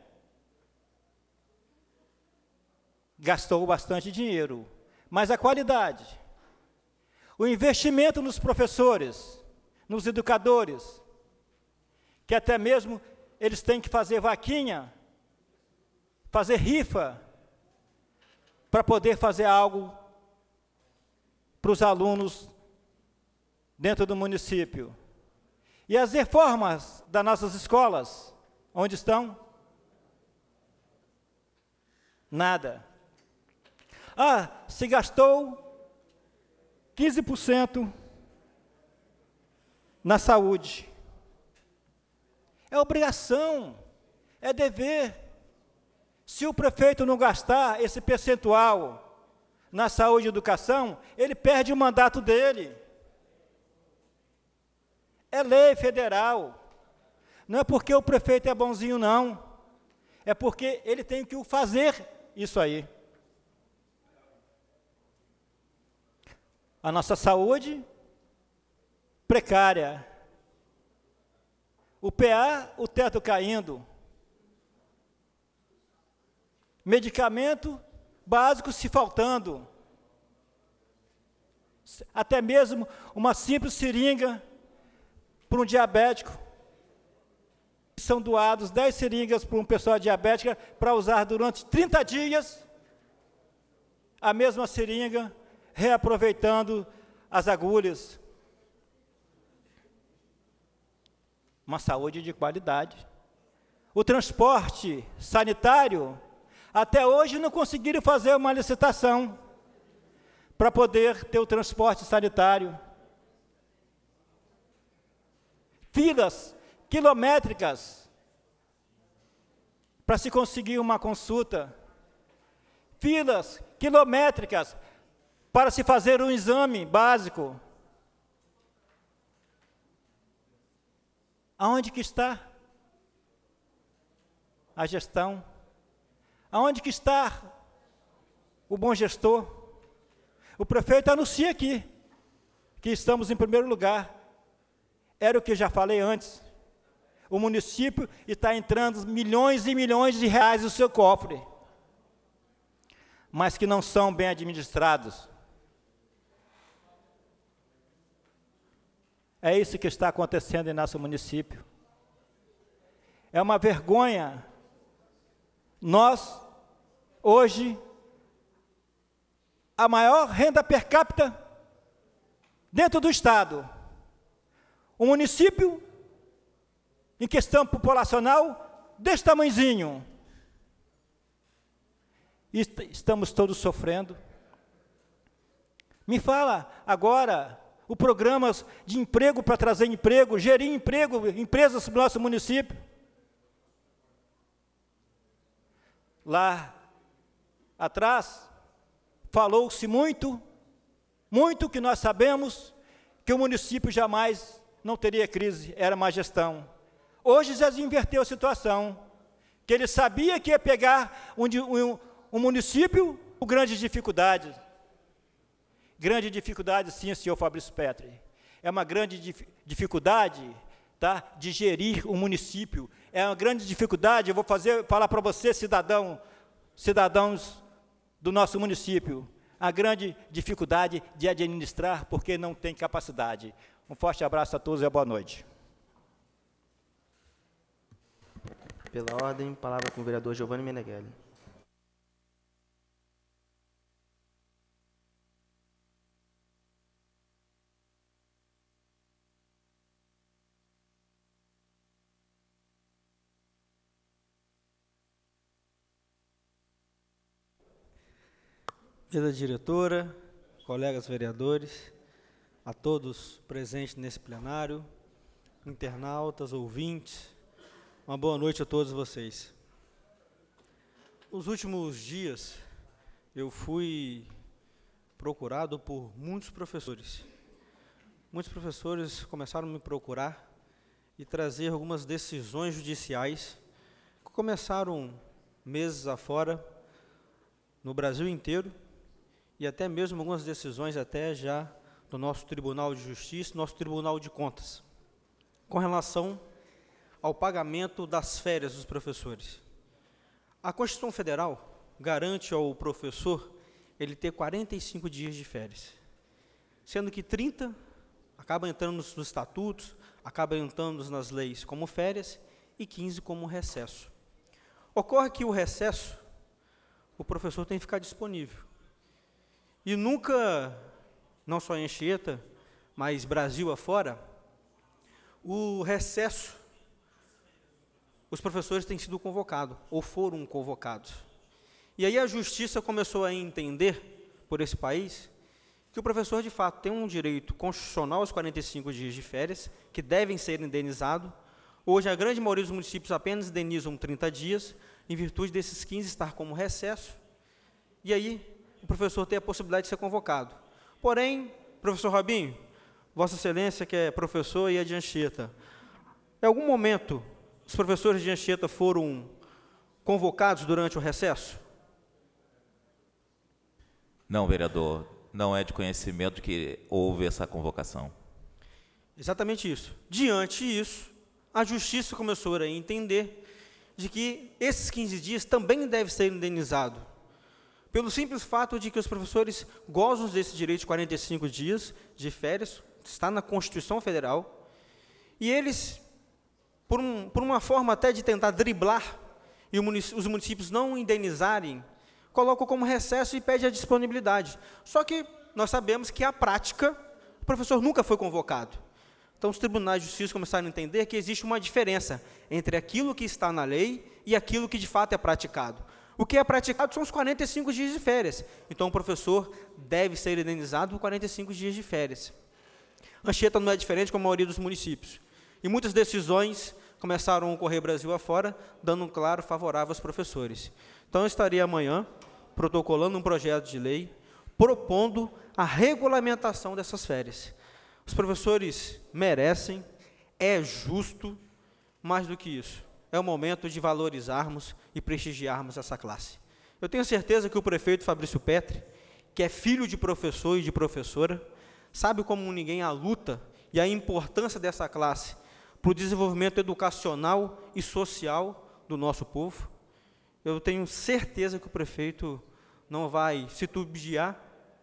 Gastou bastante dinheiro, mas a qualidade, o investimento nos professores, nos educadores, que até mesmo eles têm que fazer vaquinha, fazer rifa, para poder fazer algo para os alunos dentro do município. E as reformas das nossas escolas, onde estão? Nada. Ah, se gastou quinze por cento na saúde. É obrigação, é dever. Se o prefeito não gastar esse percentual na saúde e educação, ele perde o mandato dele. É lei federal. Não é porque o prefeito é bonzinho, não. É porque ele tem que fazer isso aí. A nossa saúde precária. O P A, o teto caindo. Medicamento básico se faltando. Até mesmo uma simples seringa para um diabético são doados dez seringas para uma pessoa diabética para usar durante trinta dias a mesma seringa, reaproveitando as agulhas. Uma saúde de qualidade. O transporte sanitário, até hoje não conseguiram fazer uma licitação para poder ter o transporte sanitário. Filas quilométricas para se conseguir uma consulta. Filas quilométricas para se fazer um exame básico. Aonde que está a gestão? Aonde que está o bom gestor? O prefeito anuncia aqui que estamos em primeiro lugar. Era o que eu já falei antes. O município está entrando milhões e milhões de reais no seu cofre, mas que não são bem administrados. É isso que está acontecendo em nosso município. É uma vergonha. Nós, hoje, a maior renda per capita dentro do Estado. O município, em questão populacional, desse tamanhozinho. E estamos todos sofrendo. Me fala agora, o programa de emprego para trazer emprego, gerir emprego, empresas no nosso município. Lá atrás, falou-se muito, muito que nós sabemos, que o município jamais não teria crise, era má gestão. Hoje já inverteu a situação, que ele sabia que ia pegar um, um, um município com grandes dificuldades. Grande dificuldade, sim, senhor Fabrício Petri. É uma grande dif dificuldade, tá, de gerir um município. É uma grande dificuldade, eu vou fazer, falar para você, cidadão, cidadãos do nosso município, a grande dificuldade de administrar, porque não tem capacidade. Um forte abraço a todos e boa noite. Pela ordem, palavra com o vereador Giovanni Meneghelli. Mesa diretora, colegas vereadores, a todos presentes nesse plenário, internautas, ouvintes, uma boa noite a todos vocês. Nos últimos dias, eu fui procurado por muitos professores. Muitos professores começaram a me procurar e trazer algumas decisões judiciais que começaram meses afora, no Brasil inteiro, e até mesmo algumas decisões até já do nosso Tribunal de Justiça, nosso Tribunal de Contas, com relação ao pagamento das férias dos professores. A Constituição Federal garante ao professor ele ter quarenta e cinco dias de férias, sendo que trinta acaba entrando nos, nos estatutos, acaba entrando nas leis como férias e quinze como recesso. Ocorre que o recesso, o professor tem que ficar disponível. E nunca, não só em Anchieta, mas Brasil afora, o recesso, os professores têm sido convocados, ou foram convocados. E aí a justiça começou a entender, por esse país, que o professor, de fato, tem um direito constitucional aos quarenta e cinco dias de férias, que devem ser indenizados. Hoje, a grande maioria dos municípios apenas indenizam trinta dias, em virtude desses quinze estar como recesso, e aí o professor tem a possibilidade de ser convocado. Porém, professor Robinho, Vossa Excelência, que é professor e é de Anchieta, em algum momento, os professores de Anchieta foram convocados durante o recesso? Não, vereador, não é de conhecimento que houve essa convocação. Exatamente isso. Diante disso, a justiça começou a entender de que esses quinze dias também devem ser indenizados, pelo simples fato de que os professores gozam desse direito de quarenta e cinco dias de férias, está na Constituição Federal, e eles, por, um, por uma forma até de tentar driblar e munic os municípios não indenizarem, colocam como recesso e pede a disponibilidade. Só que nós sabemos que a prática, o professor nunca foi convocado. Então, os tribunais de justiça começaram a entender que existe uma diferença entre aquilo que está na lei e aquilo que de fato é praticado. O que é praticado são os quarenta e cinco dias de férias. Então, o professor deve ser indenizado por quarenta e cinco dias de férias. Anchieta não é diferente com a maioria dos municípios. E muitas decisões começaram a ocorrer Brasil afora, dando um claro favorável aos professores. Então, eu estaria amanhã protocolando um projeto de lei, propondo a regulamentação dessas férias. Os professores merecem, é justo, mais do que isso. É o momento de valorizarmos e prestigiarmos essa classe. Eu tenho certeza que o prefeito Fabrício Petri, que é filho de professor e de professora, sabe como ninguém a luta e a importância dessa classe para o desenvolvimento educacional e social do nosso povo. Eu tenho certeza que o prefeito não vai se tubiar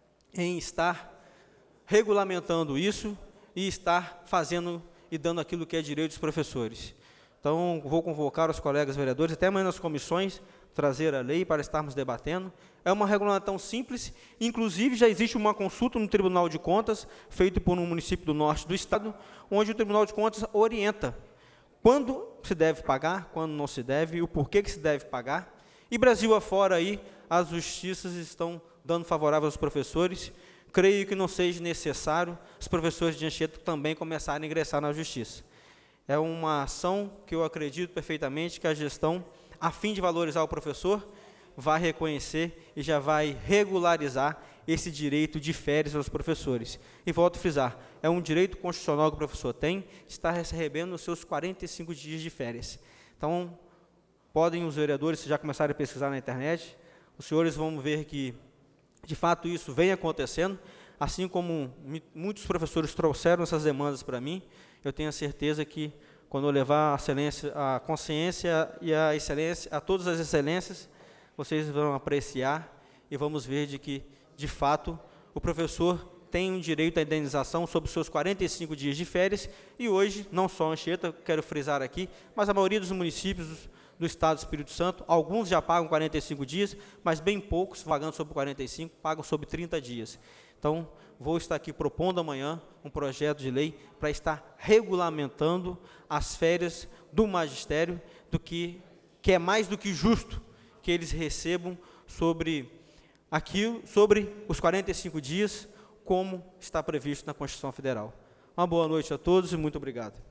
em estar regulamentando isso e estar fazendo e dando aquilo que é direito dos professores. Então, vou convocar os colegas vereadores, até amanhã nas comissões, trazer a lei para estarmos debatendo. É uma regulamentação simples, inclusive já existe uma consulta no Tribunal de Contas, feita por um município do norte do estado, onde o Tribunal de Contas orienta quando se deve pagar, quando não se deve, e o porquê que se deve pagar. E Brasil afora aí, as justiças estão dando favorável aos professores. Creio que não seja necessário os professores de Anchieta também começarem a ingressar na justiça. É uma ação que eu acredito perfeitamente que a gestão, a fim de valorizar o professor, vai reconhecer e já vai regularizar esse direito de férias aos professores. E volto a frisar, é um direito constitucional que o professor tem, está recebendo os seus quarenta e cinco dias de férias. Então, podem os vereadores já começarem a pesquisar na internet, os senhores vão ver que, de fato, isso vem acontecendo, assim como muitos professores trouxeram essas demandas para mim, eu tenho a certeza que, quando eu levar a excelência, a consciência e a excelência, a todas as excelências, vocês vão apreciar e vamos ver de que, de fato, o professor tem um direito à indenização sobre os seus quarenta e cinco dias de férias, e hoje, não só Anchieta, quero frisar aqui, mas a maioria dos municípios do estado do Espírito Santo, alguns já pagam quarenta e cinco dias, mas bem poucos, pagando sobre quarenta e cinco, pagam sobre trinta dias. Então, vou estar aqui propondo amanhã um projeto de lei para estar regulamentando as férias do magistério, do que, que é mais do que justo que eles recebam sobre, aquilo, sobre os quarenta e cinco dias, como está previsto na Constituição Federal. Uma boa noite a todos e muito obrigado.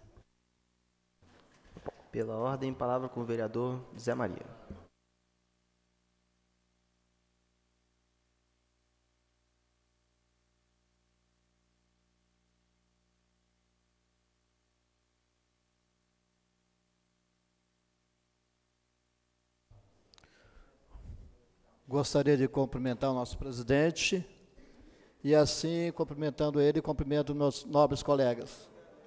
Pela ordem, palavra com o vereador Zé Maria. Gostaria de cumprimentar o nosso presidente e, assim, cumprimentando ele, cumprimento meus nobres colegas.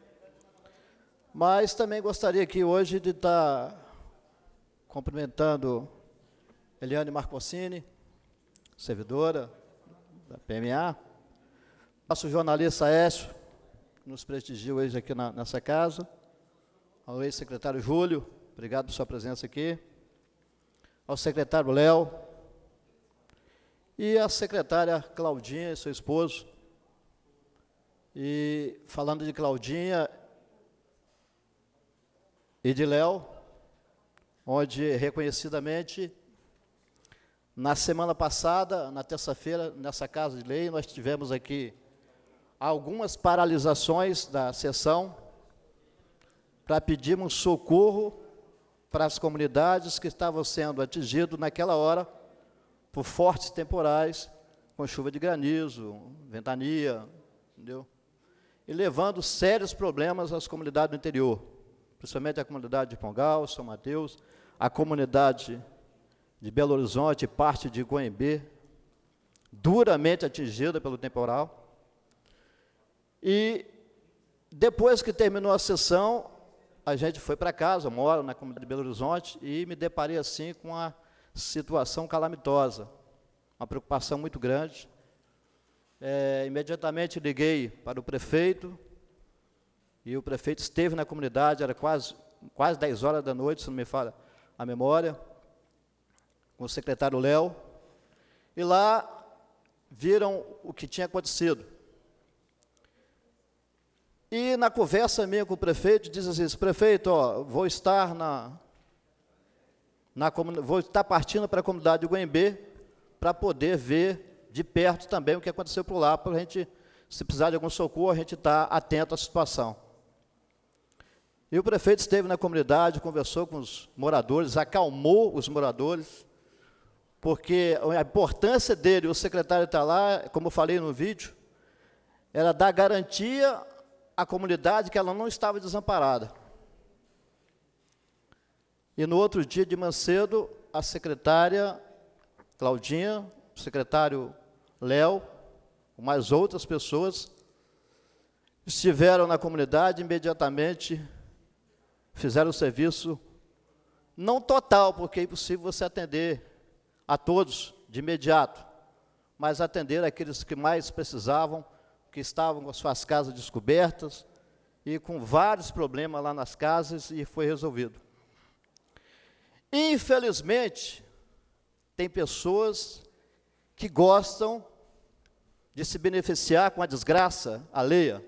Mas também gostaria aqui hoje de estar cumprimentando Eliane Marcosini, servidora da P M A, nosso jornalista Écio, que nos prestigiou hoje aqui na, nessa casa, ao ex-secretário Júlio, obrigado por sua presença aqui, ao secretário Léo, e a secretária Claudinha e seu esposo. E falando de Claudinha e de Léo, onde reconhecidamente, na semana passada, na terça-feira, nessa Casa de Lei, nós tivemos aqui algumas paralisações da sessão para pedirmos socorro para as comunidades que estavam sendo atingidas naquela hora por fortes temporais, com chuva de granizo, ventania, entendeu? E levando sérios problemas às comunidades do interior, principalmente a comunidade de Pongal, São Mateus, a comunidade de Belo Horizonte, parte de Goiânia, duramente atingida pelo temporal. E depois que terminou a sessão, a gente foi para casa, eu moro na comunidade de Belo Horizonte, e me deparei assim com a situação calamitosa, uma preocupação muito grande. É, imediatamente liguei para o prefeito, e o prefeito esteve na comunidade, era quase quase dez horas da noite, se não me falha a memória, com o secretário Léo, e lá viram o que tinha acontecido. E na conversa minha com o prefeito, diz assim, prefeito, ó, vou estar na, na vou estar partindo para a comunidade de Goiembê para poder ver de perto também o que aconteceu por lá, para a gente, se precisar de algum socorro, a gente está atento à situação. E o prefeito esteve na comunidade, conversou com os moradores, acalmou os moradores, porque a importância dele, o secretário está lá, como eu falei no vídeo, era dar garantia à comunidade que ela não estava desamparada. E no outro dia de manhã cedo, a secretária Claudinha, o secretário Léo, mais outras pessoas, estiveram na comunidade, imediatamente fizeram o serviço, não total, porque é impossível você atender a todos de imediato, mas atender aqueles que mais precisavam, que estavam com as suas casas descobertas e com vários problemas lá nas casas, e foi resolvido. Infelizmente, tem pessoas que gostam de se beneficiar com a desgraça alheia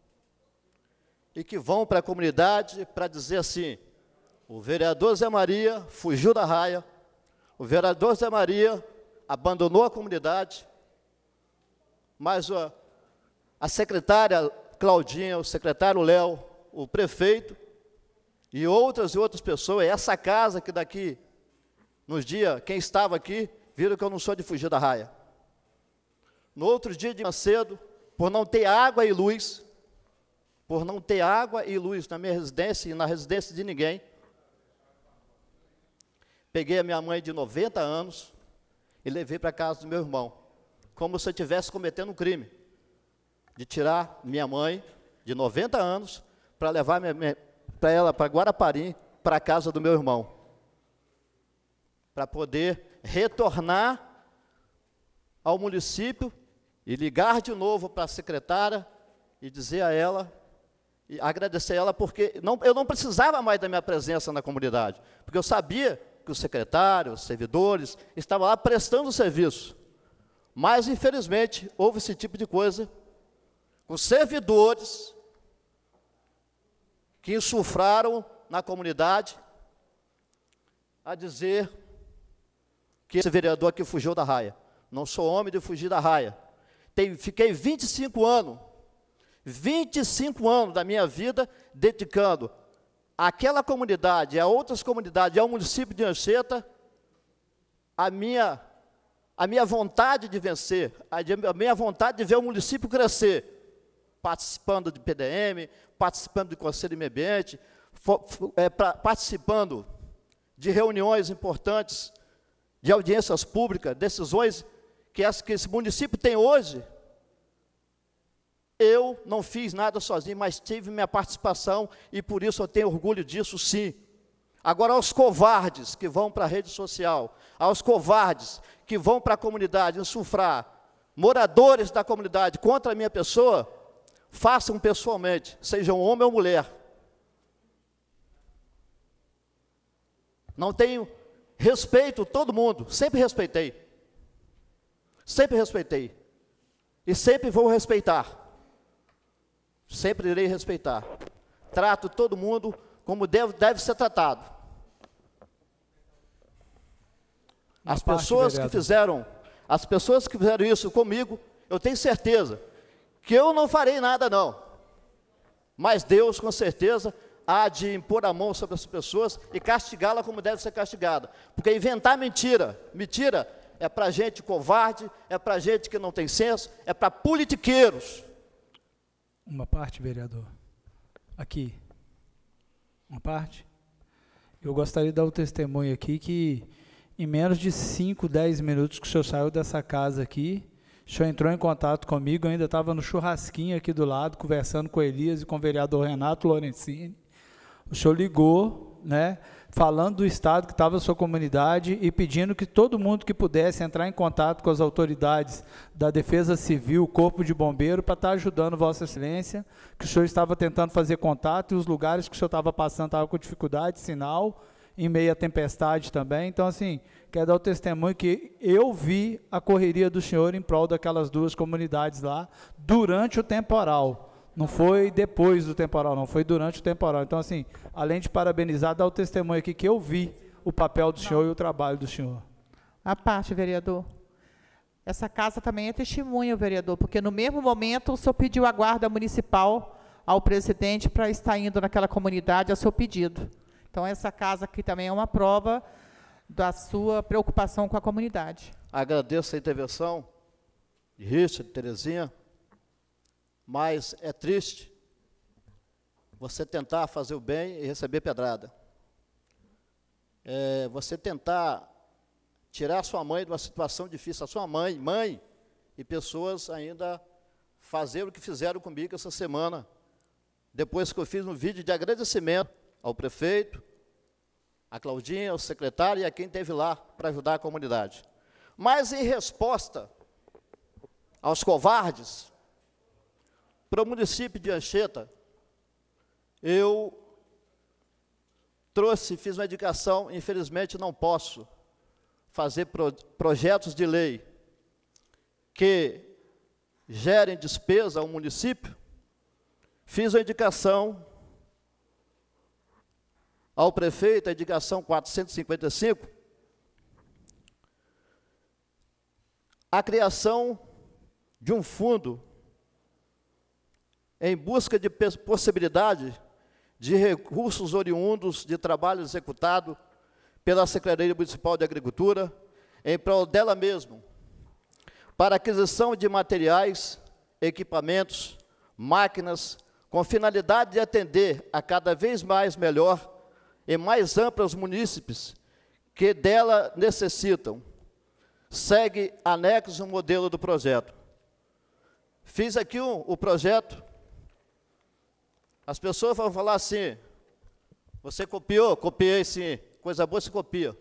e que vão para a comunidade para dizer assim, o vereador Zé Maria fugiu da raia, o vereador Zé Maria abandonou a comunidade, mas a, a secretária Claudinha, o secretário Léo, o prefeito e outras e outras pessoas, essa casa que daqui, nos dias, quem estava aqui, viram que eu não sou de fugir da raia. No outro dia de manhã cedo, por não ter água e luz, por não ter água e luz na minha residência e na residência de ninguém, peguei a minha mãe de noventa anos e levei para a casa do meu irmão, como se eu estivesse cometendo um crime, de tirar minha mãe de noventa anos para levar minha, minha, para ela para Guarapari, para a casa do meu irmão, para poder retornar ao município e ligar de novo para a secretária e dizer a ela, e agradecer a ela, porque não, eu não precisava mais da minha presença na comunidade, porque eu sabia que os secretários, os servidores, estavam lá prestando serviço. Mas, infelizmente, houve esse tipo de coisa, com servidores que insuflaram na comunidade a dizer que esse vereador aqui fugiu da raia. Não sou homem de fugir da raia. Tem, fiquei vinte e cinco anos, vinte e cinco anos da minha vida dedicando àquela comunidade, a outras comunidades, ao município de Anchieta, a minha, a minha vontade de vencer, a, de, a minha vontade de ver o município crescer, participando de P D M, participando do Conselho de Meio Ambiente, for, for, é, pra, participando de reuniões importantes, de audiências públicas, decisões que, essa, que esse município tem hoje. Eu não fiz nada sozinho, mas tive minha participação e por isso eu tenho orgulho disso, sim. Agora, aos covardes que vão para a rede social, aos covardes que vão para a comunidade insuflar, moradores da comunidade contra a minha pessoa, façam pessoalmente, sejam homem ou mulher. Não tenho respeito todo mundo, sempre respeitei. Sempre respeitei. E sempre vou respeitar. Sempre irei respeitar. Trato todo mundo como deve, deve ser tratado. As pessoas que fizeram, as pessoas que fizeram isso comigo, eu tenho certeza que eu não farei nada não. Mas Deus, com certeza, há de impor a mão sobre as pessoas e castigá-la como deve ser castigada. Porque inventar mentira, mentira é para gente covarde, é para gente que não tem senso, é para politiqueiros. Uma parte, vereador. Aqui. Uma parte. Eu gostaria de dar um testemunho aqui que em menos de cinco, dez minutos que o senhor saiu dessa casa aqui, o senhor entrou em contato comigo, eu ainda estava no churrasquinho aqui do lado, conversando com Elias e com o vereador Renato Lorenzini. O senhor ligou, né, falando do estado que estava a sua comunidade e pedindo que todo mundo que pudesse entrar em contato com as autoridades da Defesa Civil, Corpo de Bombeiro, para estar ajudando Vossa Excelência, que o senhor estava tentando fazer contato e os lugares que o senhor estava passando estavam com dificuldade, sinal, em meio à tempestade também. Então, assim, quero dar o testemunho que eu vi a correria do senhor em prol daquelas duas comunidades lá durante o temporal. Não foi depois do temporal, não, foi durante o temporal. Então, assim, além de parabenizar, dar o testemunho aqui que eu vi o papel do senhor e o trabalho do senhor. A parte, vereador. Essa casa também é testemunha, vereador, porque no mesmo momento o senhor pediu a guarda municipal ao presidente para estar indo naquela comunidade a seu pedido. Então, essa casa aqui também é uma prova da sua preocupação com a comunidade. Agradeço a intervenção de Richard, de Terezinha, mas é triste você tentar fazer o bem e receber pedrada. É, você tentar tirar a sua mãe de uma situação difícil, a sua mãe, mãe, e pessoas ainda fazer o que fizeram comigo essa semana, depois que eu fiz um vídeo de agradecimento ao prefeito, a Claudinha, ao secretário e a quem esteve lá para ajudar a comunidade. Mas, em resposta aos covardes, para o município de Anchieta, eu trouxe, fiz uma indicação, infelizmente não posso fazer pro, projetos de lei que gerem despesa ao município, fiz a indicação ao prefeito, a indicação quatrocentos e cinquenta e cinco, a criação de um fundo em busca de possibilidade de recursos oriundos de trabalho executado pela Secretaria Municipal de Agricultura, em prol dela mesma, para aquisição de materiais, equipamentos, máquinas, com finalidade de atender a cada vez mais melhor e mais ampla os munícipes que dela necessitam. Segue anexo o modelo do projeto. Fiz aqui um, o projeto. As pessoas vão falar assim, você copiou? Copiei sim. Coisa boa se copia.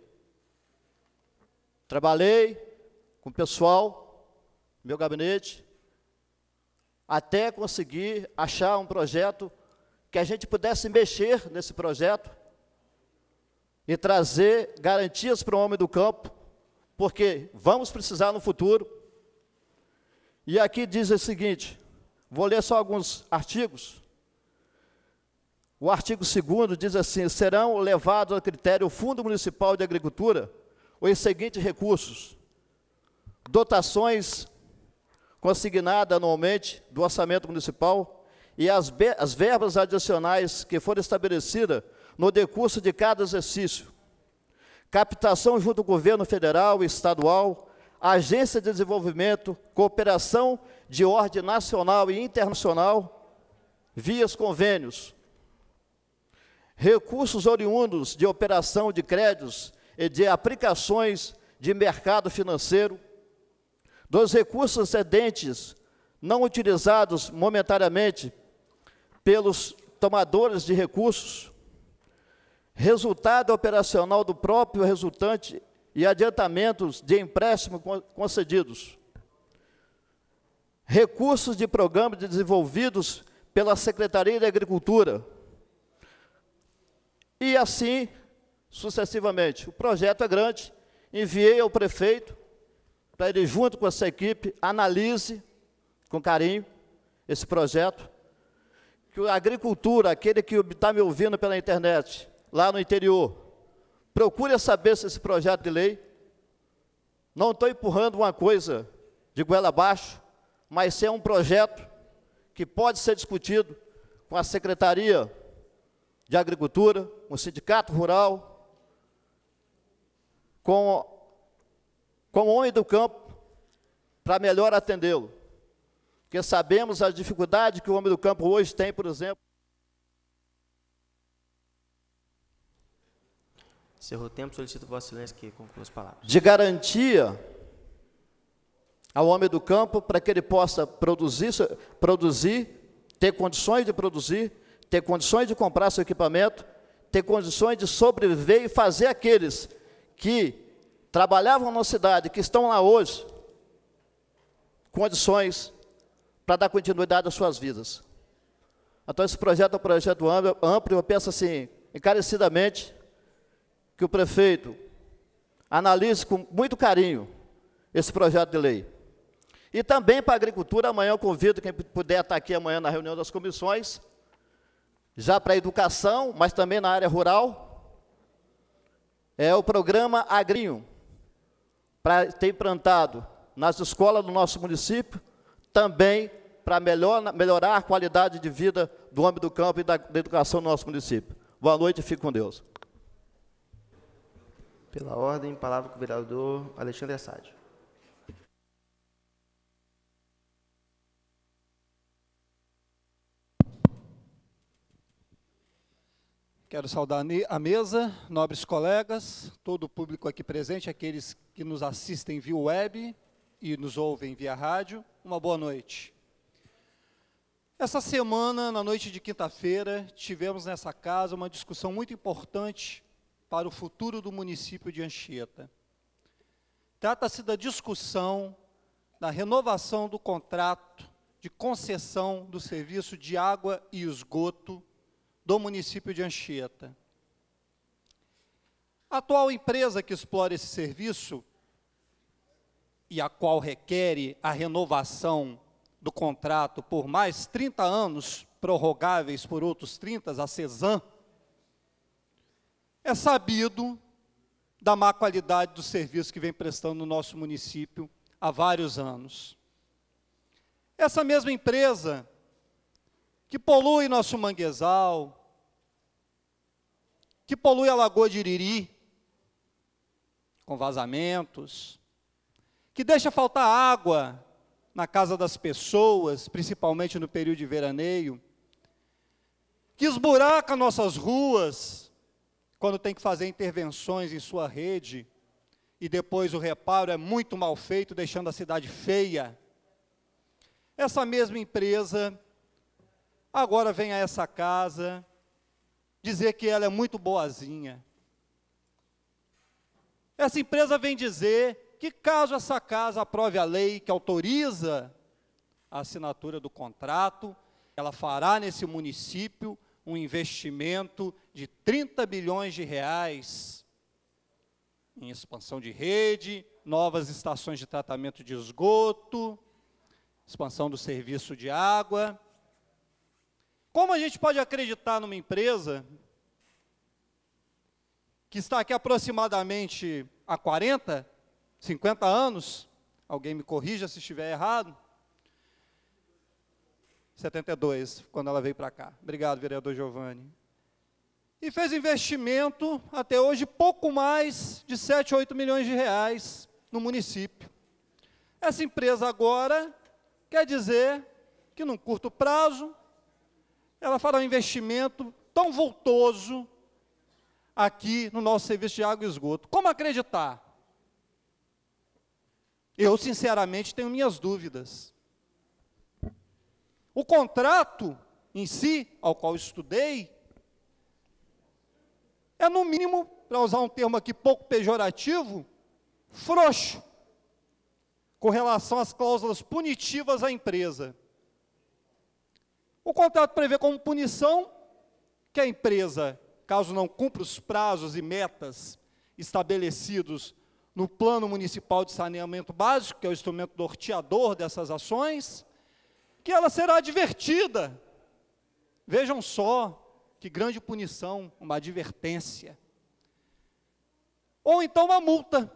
Trabalhei com o pessoal, meu gabinete, até conseguir achar um projeto que a gente pudesse mexer nesse projeto e trazer garantias para o homem do campo, porque vamos precisar no futuro. E aqui diz o seguinte, vou ler só alguns artigos. O artigo segundo diz assim, serão levados a critério o Fundo Municipal de Agricultura os seguintes recursos: dotações consignadas anualmente do orçamento municipal e as, as verbas adicionais que forem estabelecidas no decurso de cada exercício, captação junto ao governo federal e estadual, agência de desenvolvimento, cooperação de ordem nacional e internacional, vias convênios, recursos oriundos de operação de créditos e de aplicações de mercado financeiro, dos recursos excedentes não utilizados momentaneamente pelos tomadores de recursos, resultado operacional do próprio resultante e adiantamentos de empréstimo concedidos, recursos de programas desenvolvidos pela Secretaria de Agricultura, e assim sucessivamente. O projeto é grande, enviei ao prefeito, para ele, junto com essa equipe, analise com carinho esse projeto, que a agricultura, aquele que está me ouvindo pela internet, lá no interior, procure saber se esse projeto de lei, não estou empurrando uma coisa de goela abaixo, mas se é um projeto que pode ser discutido com a Secretaria de Agricultura, com o Sindicato Rural, com, com o homem do campo, para melhor atendê-lo. Porque sabemos a dificuldade que o homem do campo hoje tem, por exemplo. Encerrou o tempo, solicito Vossa Excelência que conclua as palavras. De garantia ao homem do campo para que ele possa produzir, produzir, ter condições de produzir, ter condições de comprar seu equipamento, ter condições de sobreviver e fazer aqueles que trabalhavam na cidade, que estão lá hoje, condições para dar continuidade às suas vidas. Então, esse projeto é um projeto amplo, eu penso assim, encarecidamente, que o prefeito analise com muito carinho esse projeto de lei. E também para a agricultura, amanhã eu convido quem puder estar aqui amanhã na reunião das comissões, já para a educação, mas também na área rural, é o programa Agrinho, para ter implantado nas escolas do nosso município, também para melhor, melhorar a qualidade de vida do homem do campo e da, da educação do nosso município. Boa noite e fique com Deus. Pela ordem, palavra com o vereador Alexandre Assad. Quero saudar a mesa, nobres colegas, todo o público aqui presente, aqueles que nos assistem via web e nos ouvem via rádio. Uma boa noite. Essa semana, na noite de quinta-feira, tivemos nessa casa uma discussão muito importante para o futuro do município de Anchieta. Trata-se da discussão da renovação do contrato de concessão do serviço de água e esgoto do município de Anchieta. A atual empresa que explora esse serviço e a qual requer a renovação do contrato por mais trinta anos, prorrogáveis por outros trinta, a CESAM, é sabido da má qualidade do serviço que vem prestando no nosso município há vários anos. Essa mesma empresa que polui nosso manguezal, que polui a Lagoa de Iriri, com vazamentos, que deixa faltar água na casa das pessoas, principalmente no período de veraneio, que esburaca nossas ruas, quando tem que fazer intervenções em sua rede, e depois o reparo é muito mal feito, deixando a cidade feia. Essa mesma empresa agora vem a essa casa dizer que ela é muito boazinha. Essa empresa vem dizer que caso essa casa aprove a lei que autoriza a assinatura do contrato, ela fará nesse município um investimento de trinta bilhões de reais em expansão de rede, novas estações de tratamento de esgoto, expansão do serviço de água. Como a gente pode acreditar numa empresa que está aqui aproximadamente há quarenta, cinquenta anos, alguém me corrija se estiver errado, setenta e dois, quando ela veio para cá. Obrigado, vereador Giovanni. E fez investimento, até hoje, pouco mais de sete, oito milhões de reais no município. Essa empresa agora quer dizer que, num curto prazo, ela fará um investimento tão vultoso aqui no nosso serviço de água e esgoto. Como acreditar? Eu, sinceramente, tenho minhas dúvidas. O contrato em si, ao qual estudei, é, no mínimo, para usar um termo aqui pouco pejorativo, frouxo, com relação às cláusulas punitivas à empresa. O contrato prevê como punição que a empresa, caso não cumpra os prazos e metas estabelecidos no Plano Municipal de Saneamento Básico, que é o instrumento norteador dessas ações, que ela será advertida. Vejam só que grande punição, uma advertência. Ou então uma multa.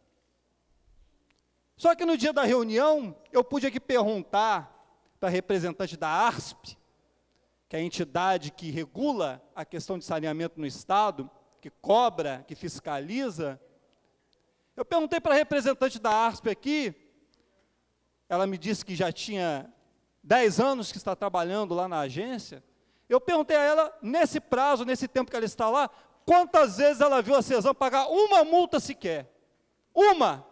Só que no dia da reunião, eu pude aqui perguntar para a representante da ARSP, que é a entidade que regula a questão de saneamento no Estado, que cobra, que fiscaliza. Eu perguntei para a representante da ARSP aqui, ela me disse que já tinha dez anos que está trabalhando lá na agência. Eu perguntei a ela, nesse prazo, nesse tempo que ela está lá, quantas vezes ela viu a CESAM pagar uma multa sequer? Uma!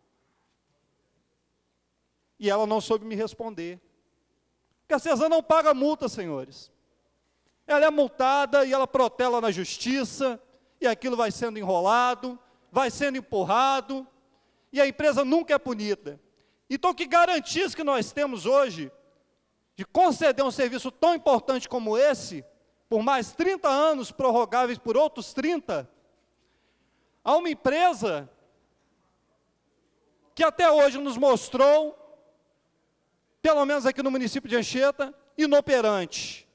E ela não soube me responder. Porque a CESAM não paga multa, senhores. ela é multada e ela protela na justiça, e aquilo vai sendo enrolado, vai sendo empurrado, e a empresa nunca é punida. Então, que garantias que nós temos hoje de conceder um serviço tão importante como esse, por mais trinta anos, prorrogáveis por outros trinta, a uma empresa que até hoje nos mostrou, pelo menos aqui no município de Anchieta, inoperante.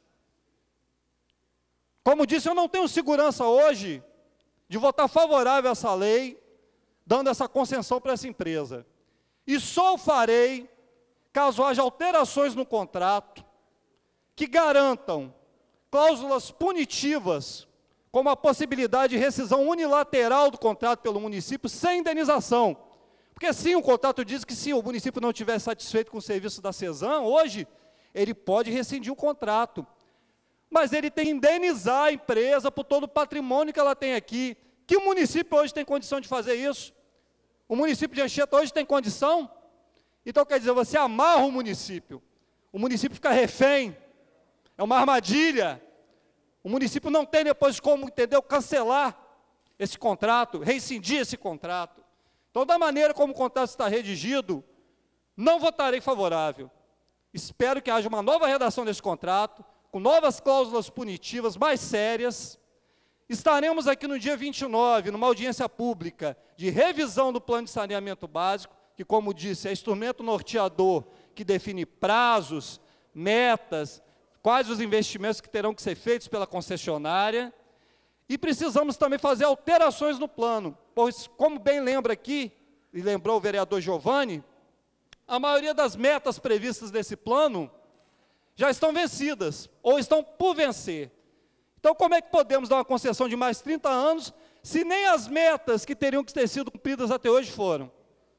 Como disse, eu não tenho segurança hoje de votar favorável a essa lei, dando essa concessão para essa empresa. E só o farei caso haja alterações no contrato que garantam cláusulas punitivas, como a possibilidade de rescisão unilateral do contrato pelo município sem indenização. Porque sim, o contrato diz que se o município não estiver satisfeito com o serviço da CESAM, hoje, ele pode rescindir o contrato. Mas ele tem que indenizar a empresa por todo o patrimônio que ela tem aqui. Que o município hoje tem condição de fazer isso? O município de Anchieta hoje tem condição? Então, quer dizer, você amarra o município. O município fica refém. É uma armadilha. O município não tem depois como, entendeu, cancelar esse contrato, rescindir esse contrato. Então, da maneira como o contrato está redigido, não votarei favorável. Espero que haja uma nova redação desse contrato, com novas cláusulas punitivas mais sérias. Estaremos aqui no dia vinte e nove, numa audiência pública de revisão do plano de saneamento básico, que, como disse, é instrumento norteador que define prazos, metas, quais os investimentos que terão que ser feitos pela concessionária. E precisamos também fazer alterações no plano, pois, como bem lembra aqui, e lembrou o vereador Giovanni, a maioria das metas previstas nesse plano já estão vencidas, ou estão por vencer. Então, como é que podemos dar uma concessão de mais trinta anos, se nem as metas que teriam que ter sido cumpridas até hoje foram?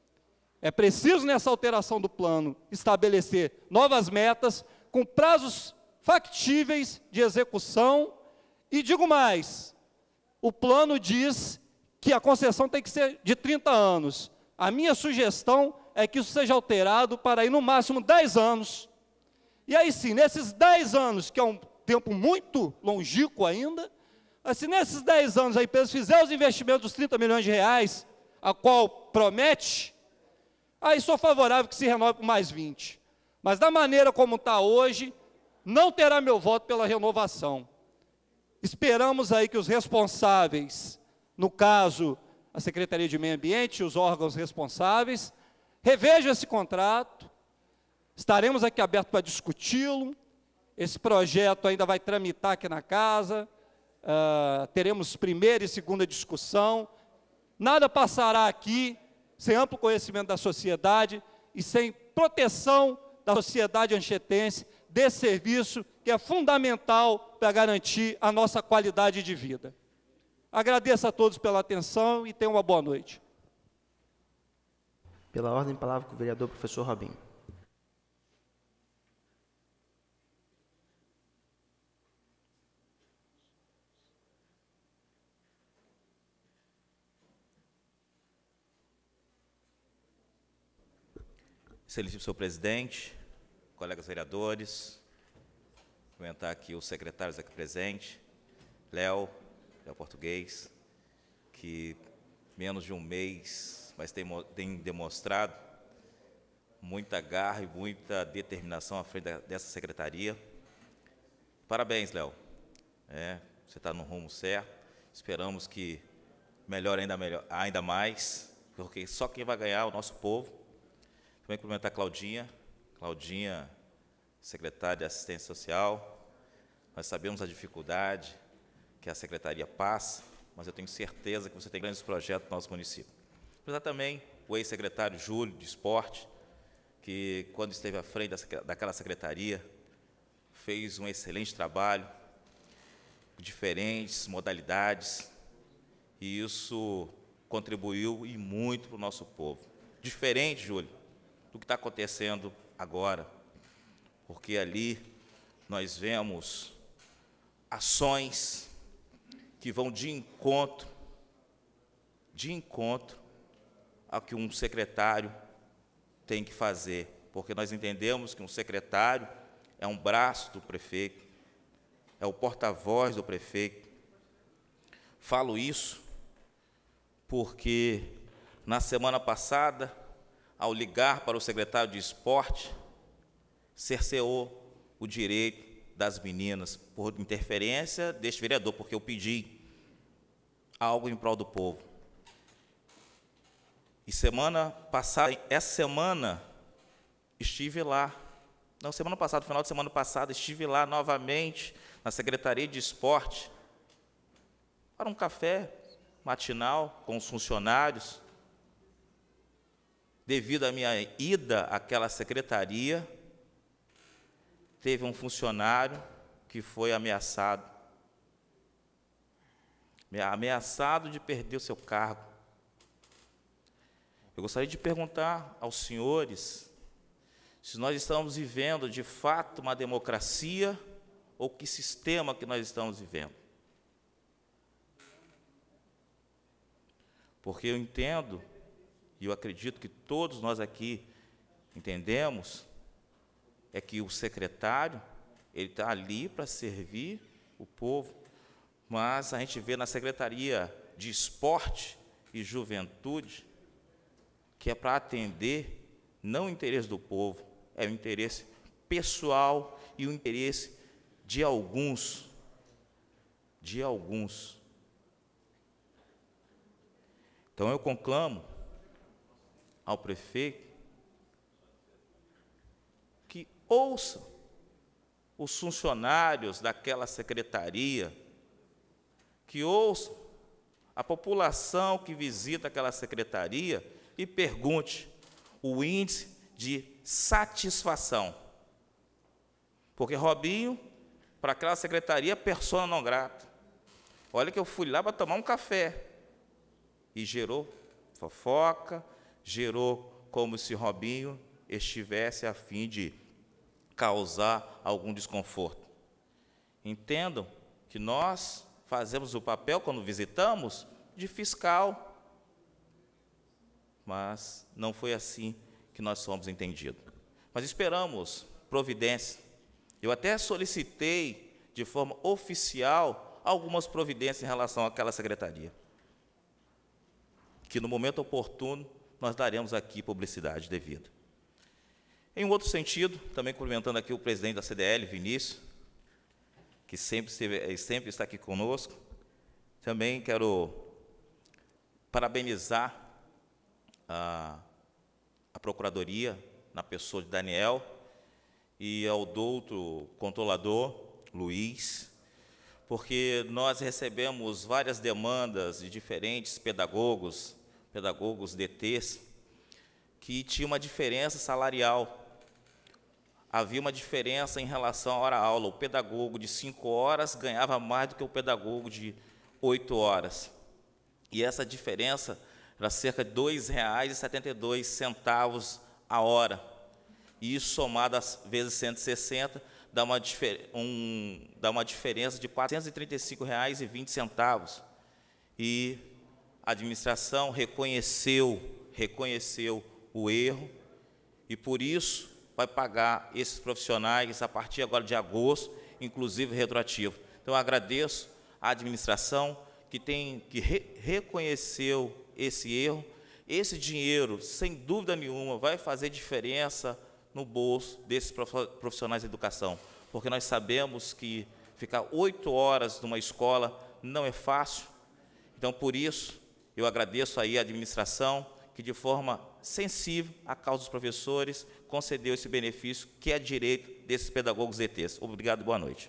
É preciso, nessa alteração do plano, estabelecer novas metas, com prazos factíveis de execução, e digo mais, o plano diz que a concessão tem que ser de trinta anos. A minha sugestão é que isso seja alterado para, aí, no máximo, dez anos. E aí sim, nesses dez anos, que é um tempo muito longínquo ainda, assim, nesses dez anos a empresa fizer os investimentos dos trinta milhões de reais, a qual promete, aí sou favorável que se renove por mais vinte. Mas da maneira como está hoje, não terá meu voto pela renovação. Esperamos aí que os responsáveis, no caso, a Secretaria de Meio Ambiente e os órgãos responsáveis, revejam esse contrato. Estaremos aqui abertos para discuti-lo. Esse projeto ainda vai tramitar aqui na casa, uh, teremos primeira e segunda discussão. Nada passará aqui sem amplo conhecimento da sociedade e sem proteção da sociedade anchietense desse serviço que é fundamental para garantir a nossa qualidade de vida. Agradeço a todos pela atenção e tenham uma boa noite. Pela ordem, palavra com o vereador professor Robinho. Excelentíssimo senhor presidente, colegas vereadores, cumprimentar aqui os secretários aqui presentes, Léo, Léo Português, que menos de um mês, mas tem, tem demonstrado muita garra e muita determinação à frente da, dessa secretaria. Parabéns, Léo. É, você está no rumo certo. Esperamos que melhore ainda, melhor, ainda mais, porque só quem vai ganhar é o nosso povo. Também cumprimentar a Claudinha, Claudinha, secretária de Assistência Social. Nós sabemos a dificuldade que a secretaria passa, mas eu tenho certeza que você tem grandes projetos no nosso município. Cumprimentar também o ex-secretário Júlio, de Esporte, que, quando esteve à frente daquela secretaria, fez um excelente trabalho, diferentes modalidades, e isso contribuiu e muito para o nosso povo. Diferente, Júlio, do que está acontecendo agora, porque ali nós vemos ações que vão de encontro, de encontro ao que um secretário tem que fazer, porque nós entendemos que um secretário é um braço do prefeito, é o porta-voz do prefeito. Falo isso porque, na semana passada, ao ligar para o secretário de Esporte, cerceou o direito das meninas por interferência deste vereador, porque eu pedi algo em prol do povo. E semana passada, essa semana, estive lá. Não, semana passada, no final de semana passada, estive lá novamente na Secretaria de Esporte para um café matinal com os funcionários. Devido à minha ida àquela secretaria, teve um funcionário que foi ameaçado, ameaçado de perder o seu cargo. Eu gostaria de perguntar aos senhores se nós estamos vivendo, de fato, uma democracia ou que sistema que nós estamos vivendo. Porque eu entendo, e eu acredito que todos nós aqui entendemos, é que o secretário, ele está ali para servir o povo, mas a gente vê na Secretaria de Esporte e Juventude que é para atender não o interesse do povo, é o interesse pessoal e o interesse de alguns, de alguns. Então eu conclamo ao prefeito que ouça os funcionários daquela secretaria, que ouça a população que visita aquela secretaria e pergunte o índice de satisfação. Porque Robinho, para aquela secretaria, persona não grata. Olha que eu fui lá para tomar um café e gerou fofoca, gerou como se Robinho estivesse a fim de causar algum desconforto. Entendam que nós fazemos o papel, quando visitamos, de fiscal, mas não foi assim que nós somos entendidos. Mas esperamos providência. Eu até solicitei, de forma oficial, algumas providências em relação àquela secretaria, que no momento oportuno nós daremos aqui publicidade devida. Em um outro sentido, também cumprimentando aqui o presidente da C D L, Vinícius, que sempre, esteve, sempre está aqui conosco, também quero parabenizar a, a Procuradoria, na pessoa de Daniel, e ao doutor controlador, Luiz, porque nós recebemos várias demandas de diferentes pedagogos, pedagogos D Ts, que tinha uma diferença salarial. Havia uma diferença em relação à hora-aula. O pedagogo de cinco horas ganhava mais do que o pedagogo de oito horas. E essa diferença era cerca de dois reais e setenta e dois centavos a hora. E isso, somado às vezes cento e sessenta, dá uma, um, dá uma diferença de quatrocentos e trinta e cinco reais e vinte centavos. E a administração reconheceu, reconheceu o erro, e por isso vai pagar esses profissionais a partir agora de agosto, inclusive retroativo. Então, eu agradeço à administração que, tem, que re, reconheceu esse erro. Esse dinheiro, sem dúvida nenhuma, vai fazer diferença no bolso desses profissionais de educação, porque nós sabemos que ficar oito horas numa escola não é fácil. Então, por isso, eu agradeço aí à administração, que de forma sensível à causa dos professores, concedeu esse benefício, que é direito desses pedagogos E Ts. Obrigado e boa noite.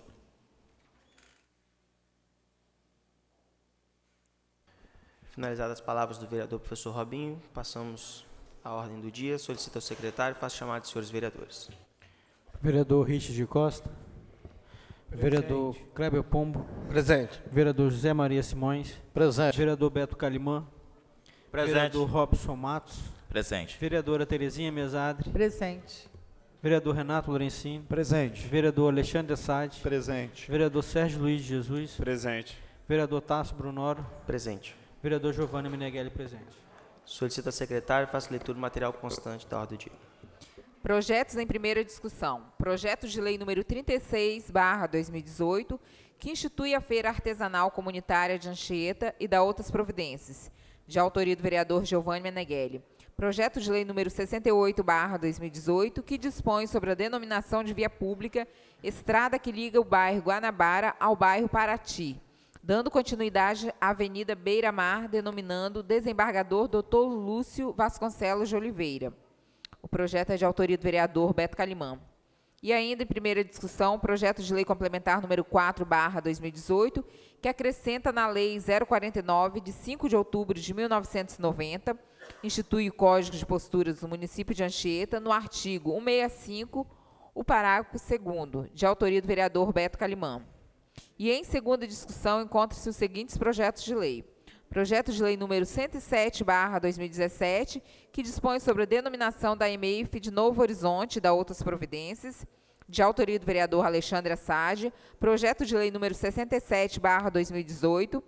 Finalizadas as palavras do vereador professor Robinho, passamos à ordem do dia. Solicito ao secretário, faço chamada de senhores vereadores. Vereador Richard de Costa. Presente. Vereador Kleber Pombo. Presente. Vereador José Maria Simões. Presente. Vereador Beto Calimã. Presente. Vereador Robson Matos. Presente. Vereadora Terezinha Mesadre. Presente. Vereador Renato Lorenzini. Presente. Vereador Alexandre Assad. Presente. Vereador Sérgio Luiz de Jesus. Presente. Vereador Tasso Brunoro. Presente. Vereador Giovanni Meneghelli, presente. Solicito ao secretário, faço leitura do material constante da ordem do dia. Projetos em primeira discussão. Projeto de lei número trinta e seis, barra dois mil e dezoito, que institui a Feira Artesanal Comunitária de Anchieta e dá outras providências, de autoria do vereador Giovanni Meneghelli. Projeto de lei número sessenta e oito, barra dois mil e dezoito, que dispõe sobre a denominação de via pública, estrada que liga o bairro Guanabara ao bairro Paraty, dando continuidade à Avenida Beira-Mar, denominando Desembargador doutor Lúcio Vasconcelos de Oliveira. O projeto é de autoria do vereador Beto Calimã. E ainda em primeira discussão, projeto de lei complementar número quatro, barra dois mil e dezoito, que acrescenta na Lei zero quarenta e nove, de cinco de outubro de mil novecentos e noventa, institui o Código de Posturas do município de Anchieta, no artigo cento e sessenta e cinco, o parágrafo segundo, de autoria do vereador Beto Calimã. E em segunda discussão encontram-se os seguintes projetos de lei. Projeto de lei número cento e sete, barra dois mil e dezessete, que dispõe sobre a denominação da E M E I F de Novo Horizonte e da outras providências, de autoria do vereador Alexandre Assad. Projeto de lei número sessenta e sete, barra dois mil e dezoito,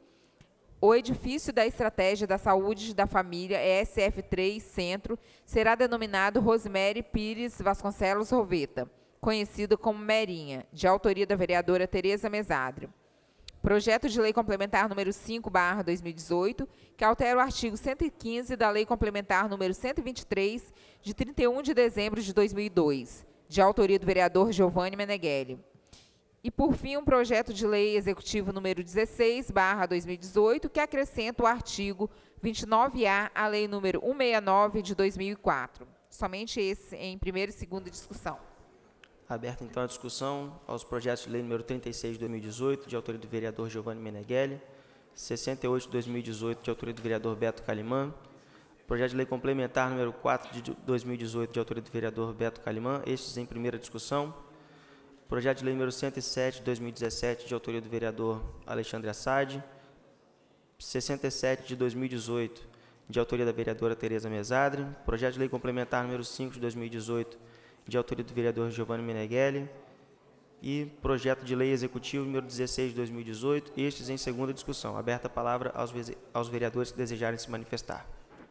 o edifício da Estratégia da Saúde da Família E S F três Centro será denominado Rosemary Pires Vasconcelos Roveta, conhecido como Merinha, de autoria da vereadora Tereza Mesadre. Projeto de lei complementar número cinco, barra dois mil e dezoito, que altera o artigo cento e quinze da lei complementar número cento e vinte e três, de trinta e um de dezembro de dois mil e dois, de autoria do vereador Giovanni Meneghelli. E, por fim, um projeto de lei executivo número dezesseis, barra dois mil e dezoito, que acrescenta o artigo vinte e nove A à lei número cento e sessenta e nove de dois mil e quatro. Somente esse em primeira e segunda discussão. Aberta, então, a discussão aos projetos de lei número trinta e seis de dois mil e dezoito, de autoria do vereador Giovanni Meneghelli, sessenta e oito de dois mil e dezoito, de autoria do vereador Beto Calimã, projeto de lei complementar número quatro de dois mil e dezoito, de autoria do vereador Beto Calimã, estes em primeira discussão. Projeto de lei número cento e sete de dois mil e dezessete, de autoria do vereador Alexandre Assad, sessenta e sete de dois mil e dezoito, de autoria da vereadora Tereza Mesadre, projeto de lei complementar número cinco de dois mil e dezoito, de autoria do vereador Giovanni Meneghelli, e projeto de lei executivo número dezesseis de dois mil e dezoito, estes em segunda discussão. Aberta a palavra aos, aos vereadores que desejarem se manifestar.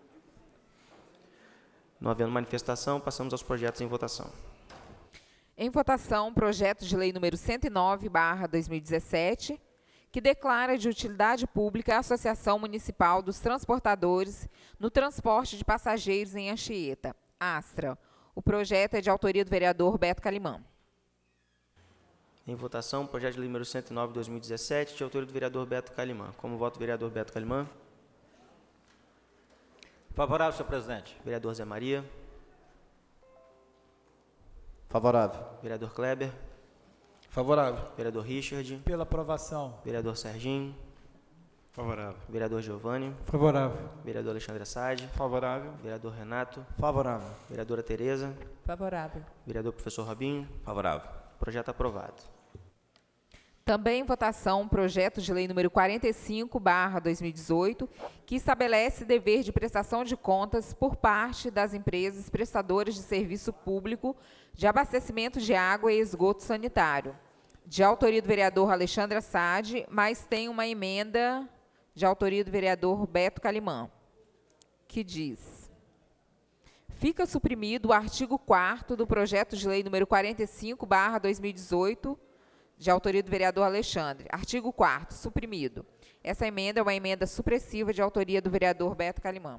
Não havendo manifestação, passamos aos projetos em votação. Em votação, projeto de lei número cento e nove, barra dois mil e dezessete, que declara de utilidade pública a Associação Municipal dos Transportadores no transporte de passageiros em Anchieta, Astra. O projeto é de autoria do vereador Beto Calimã. Em votação, projeto de lei número cento e nove de dois mil e dezessete, de autoria do vereador Beto Calimã. Como voto o vereador Beto Calimã? Favorável, senhor presidente. Vereador Zé Maria. Favorável. Vereador Kleber. Favorável. Vereador Richard. Pela aprovação. Vereador Serginho. Favorável. Vereador Giovanni. Favorável. Vereador Alexandre Assad. Favorável. Vereador Renato. Favorável. Vereadora Tereza. Favorável. Vereador Professor Robinho. Favorável. Projeto aprovado. Também em votação, projeto de lei número quarenta e cinco, barra dois mil e dezoito, que estabelece dever de prestação de contas por parte das empresas prestadoras de serviço público de abastecimento de água e esgoto sanitário, de autoria do vereador Alexandre Assad, mas tem uma emenda de autoria do vereador Beto Calimã, que diz: fica suprimido o artigo quarto do projeto de lei número quarenta e cinco, barra dois mil e dezoito, de autoria do vereador Alexandre. Artigo quarto, suprimido. Essa emenda é uma emenda supressiva de autoria do vereador Beto Calimã.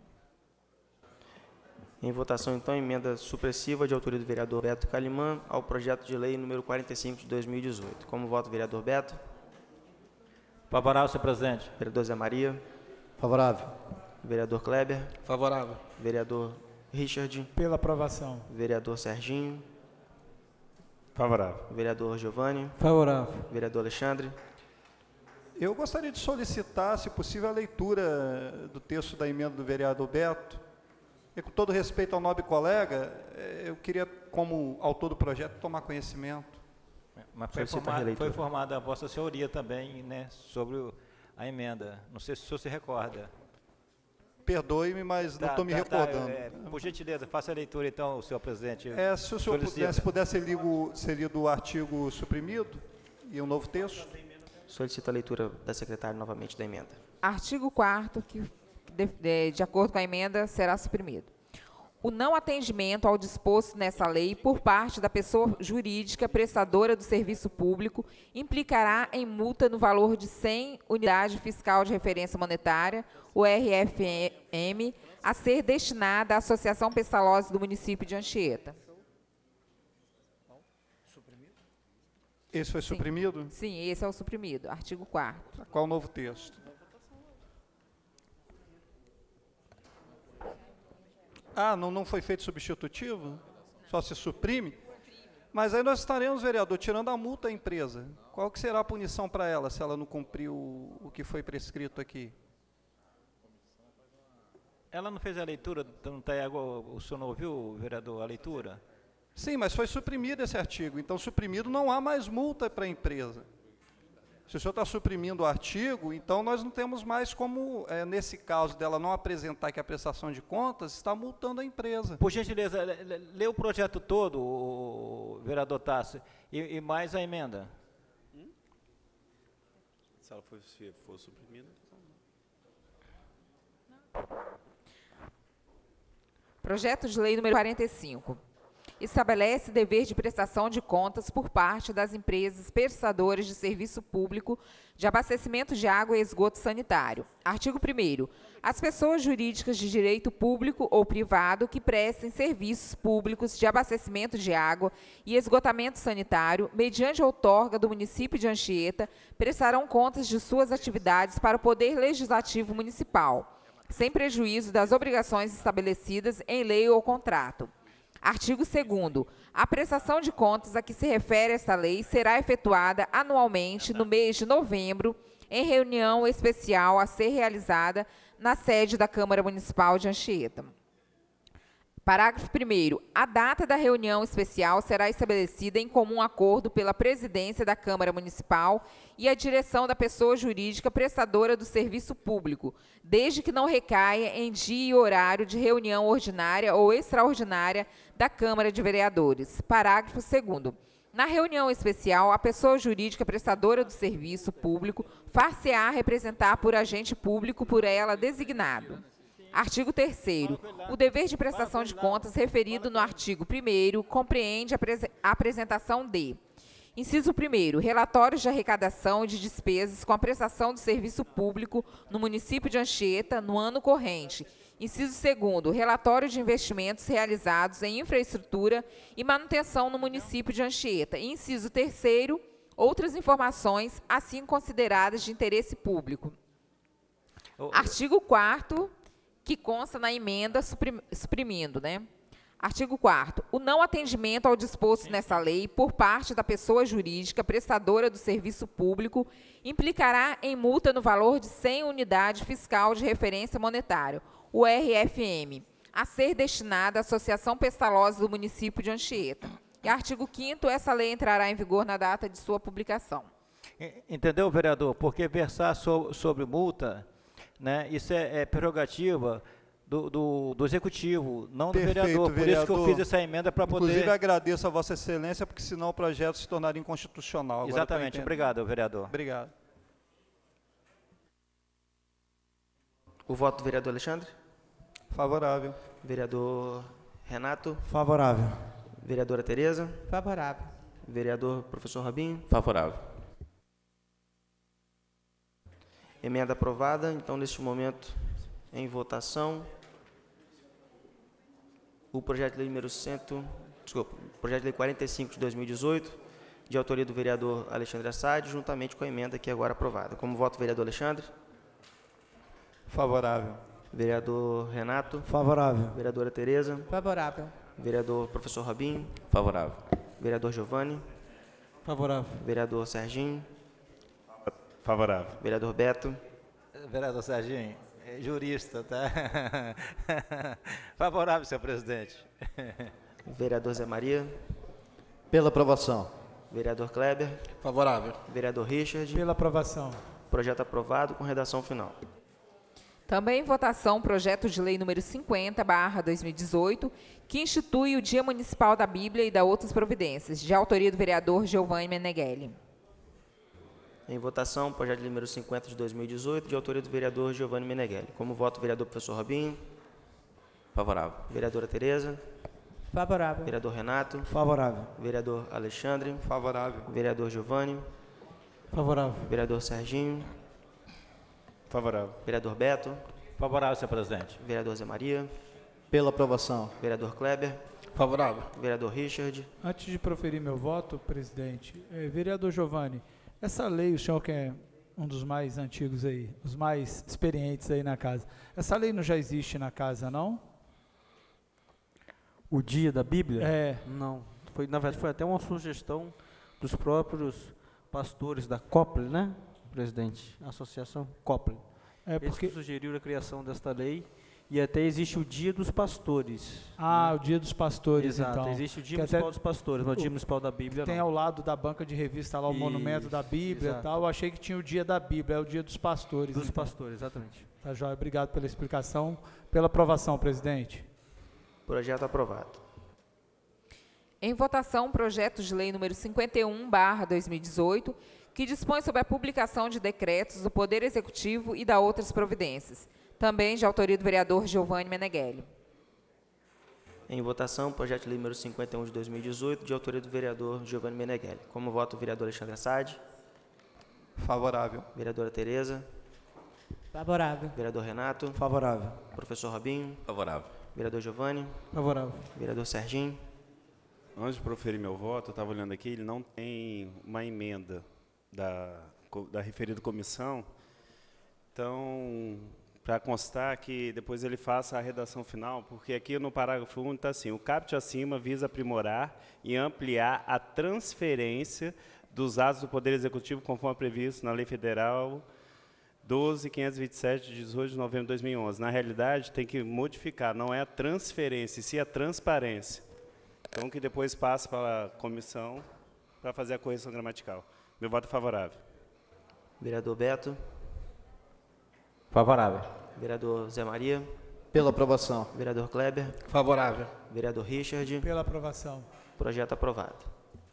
Em votação, então, emenda supressiva de autoria do vereador Beto Calimã ao projeto de lei número quarenta e cinco de dois mil e dezoito. Como voto o vereador Beto? Favorável, senhor presidente. Vereador Zé Maria. Favorável. Vereador Kleber. Favorável. Vereador Richard. Pela aprovação. Vereador Serginho. Favorável. Vereador Giovanni. Favorável. Vereador Alexandre. Eu gostaria de solicitar, se possível, a leitura do texto da emenda do vereador Beto. E, com todo respeito ao nobre colega, eu queria, como autor do projeto, tomar conhecimento. Mas foi formada, foi formada a vossa senhoria também, né, sobre o, a emenda. Não sei se o senhor se recorda. Perdoe-me, mas tá, não estou me tá, recordando. Tá, é, por gentileza, faça a leitura, então, senhor presidente. É, se o senhor pudesse, pudesse ser, lido, ser lido o artigo suprimido e um novo texto. Solicito a leitura da secretária novamente da emenda. Artigo quarto, que de, de, de acordo com a emenda, será suprimido. o não atendimento ao disposto nessa lei por parte da pessoa jurídica prestadora do serviço público implicará em multa no valor de cem unidade fiscal de referência monetária, o R F M, a ser destinada à Associação Pestalozzi do município de Anchieta. Esse foi suprimido? Sim, esse é o suprimido. Artigo quarto. Qual o novo texto? Ah, não, não foi feito substitutivo? Só se suprime? Mas aí nós estaremos, vereador, tirando a multa à empresa. Qual que será a punição para ela, se ela não cumpriu o, o que foi prescrito aqui? Ela não fez a leitura, não tá, o senhor não ouviu, vereador, a leitura? Sim, mas foi suprimido esse artigo. Então, suprimido, não há mais multa para a empresa. Se o senhor está suprimindo o artigo, então nós não temos mais como, é, nesse caso dela não apresentar que a prestação de contas, está multando a empresa. Por gentileza, lê o projeto todo, o vereador Tassi, e, e mais a emenda. Hum? Se ela for, se for suprimida... Projeto de lei número quarenta e cinco. Estabelece dever de prestação de contas por parte das empresas prestadoras de serviço público de abastecimento de água e esgoto sanitário. Artigo primeiro. As pessoas jurídicas de direito público ou privado que prestem serviços públicos de abastecimento de água e esgotamento sanitário, mediante outorga do município de Anchieta, prestarão contas de suas atividades para o Poder Legislativo Municipal, sem prejuízo das obrigações estabelecidas em lei ou contrato. Artigo segundo. A prestação de contas a que se refere esta lei será efetuada anualmente no mês de novembro, em reunião especial a ser realizada na sede da Câmara Municipal de Anchieta. Parágrafo primeiro. A data da reunião especial será estabelecida em comum acordo pela presidência da Câmara Municipal e a direção da pessoa jurídica prestadora do serviço público, desde que não recaia em dia e horário de reunião ordinária ou extraordinária da Câmara de Vereadores. Parágrafo segundo. Na reunião especial, a pessoa jurídica prestadora do serviço público far-se-á representar por agente público por ela designado. Artigo terceiro. O dever de prestação de contas referido no artigo primeiro compreende a apresentação de: inciso primeiro, relatórios de arrecadação e de despesas com a prestação do serviço público no município de Anchieta no ano corrente. Inciso segundo, relatório de investimentos realizados em infraestrutura e manutenção no município de Anchieta. Inciso terceiro, outras informações assim consideradas de interesse público. Artigo quarto, que consta na emenda suprimindo, né? Artigo quarto. O não atendimento ao disposto nessa lei por parte da pessoa jurídica prestadora do serviço público implicará em multa no valor de cem unidade fiscal de referência monetária, o R F M, a ser destinada à Associação Pestalozzi do município de Anchieta. E artigo quinto. Essa lei entrará em vigor na data de sua publicação. Entendeu, vereador? Porque versar so, sobre multa, né, isso é, é prerrogativa do, do, do executivo, não do Perfeito, vereador. Por vereador. isso que eu fiz essa emenda para poder... Inclusive, agradeço a Vossa Excelência, porque senão o projeto se tornaria inconstitucional. Agora Exatamente. Obrigado, vereador. Obrigado. O voto do vereador Alexandre? Favorável. Vereador Renato? Favorável. Vereadora Tereza? Favorável. Vereador professor Robinho? Favorável. Emenda aprovada. Então, neste momento, em votação, o projeto de lei número cem, desculpa, o projeto de lei quarenta e cinco de dois mil e dezoito, de autoria do vereador Alexandre Assad, juntamente com a emenda aqui agora aprovada. Como voto, vereador Alexandre? Favorável. Vereador Renato? Favorável. Vereadora Tereza? Favorável. Vereador professor Robinho? Favorável. Vereador Giovanni? Favorável. Vereador Serginho? Favorável. Vereador Beto? Vereador Serginho, é jurista, tá? Favorável, senhor presidente. Vereador Zé Maria? Pela aprovação. Vereador Kleber? Favorável. Vereador Richard? Pela aprovação. Projeto aprovado com redação final. Também em votação, projeto de lei número cinquenta, barra dois mil e dezoito, que institui o Dia Municipal da Bíblia e da outras providências, de autoria do vereador Giovanni Meneghelli. Em votação, projeto de lei número cinquenta de dois mil e dezoito, de autoria do vereador Giovanni Meneghelli. Como voto, vereador professor Robinho? Favorável. Vereadora Tereza. Favorável. Vereador Renato. Favorável. Vereador Alexandre. Favorável. Vereador Giovanni. Favorável. Vereador Serginho. Favorável. Vereador Beto. Favorável, senhor presidente. Vereador Zé Maria. Pela aprovação. Vereador Kleber. Favorável. Vereador Richard. Antes de proferir meu voto, presidente, eh, vereador Giovanni, essa lei, o senhor que é um dos mais antigos aí, os mais experientes aí na casa, essa lei não já existe na casa, não? O dia da Bíblia? É. Não. Foi, na verdade, foi até uma sugestão dos próprios pastores da Cople, né, presidente? A associação Cople. É Eles porque... que sugeriram a criação desta lei e até existe o dia dos pastores. Ah, né? o dia dos pastores, Exato, então. existe o dia Que municipal até dos pastores, mas o dia municipal da Bíblia tem não. ao lado da banca de revista lá o Isso, monumento da Bíblia e exato. tal. Eu achei que tinha o dia da Bíblia, é o dia dos pastores. Dos então. pastores, exatamente. Tá, joia. Obrigado pela explicação. Pela aprovação, presidente. Projeto aprovado. Em votação, projeto de lei número cinquenta e um barra dois mil e dezoito, que dispõe sobre a publicação de decretos do Poder Executivo e da outras providências. Também de autoria do vereador Giovanni Meneghelli. Em votação, projeto de lei número cinquenta e um de dois mil e dezoito, de autoria do vereador Giovanni Meneghelli. Como voto, o vereador Alexandre Assad. Favorável. Vereadora Tereza. Favorável. Vereador Renato. Favorável. Professor Robinho. Favorável. Vereador Giovanni. Favorável. Vereador Serginho. Antes de proferir meu voto, eu estava olhando aqui, ele não tem uma emenda da, co- da referida comissão. Então, para constar que depois ele faça a redação final, porque aqui no parágrafo único está assim: o caput acima visa aprimorar e ampliar a transferência dos atos do Poder Executivo conforme previsto na Lei Federal doze mil quinhentos e vinte e sete, de dezoito de novembro de dois mil e onze. Na realidade, tem que modificar, não é a transferência, e sim a transparência. Então, que depois passe para a comissão para fazer a correção gramatical. Meu voto é favorável. Vereador Beto. Favorável. Vereador Zé Maria. Pela aprovação. Vereador Kleber. Favorável. Vereador Richard. Pela aprovação. Projeto aprovado.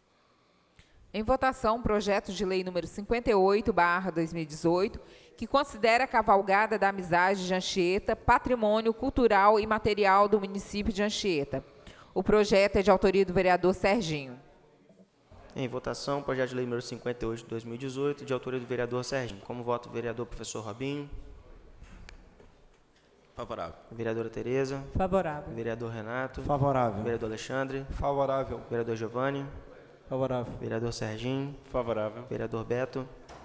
Em votação, projeto de lei número cinquenta e oito barra dois mil e dezoito, que considera a Cavalgada da Amizade de Anchieta patrimônio cultural e material do município de Anchieta. O projeto é de autoria do vereador Serginho. Em votação, projeto de lei número cinquenta e oito de dois mil e dezoito, de autoria do vereador Serginho. Como voto, o vereador professor Robinho. Favorável. Vereadora Tereza. Favorável. Vereador Renato. Favorável. Vereador Alexandre. Favorável. Vereador Giovanni. Favorável. Vereador Serginho. Favorável. Vereador Beto.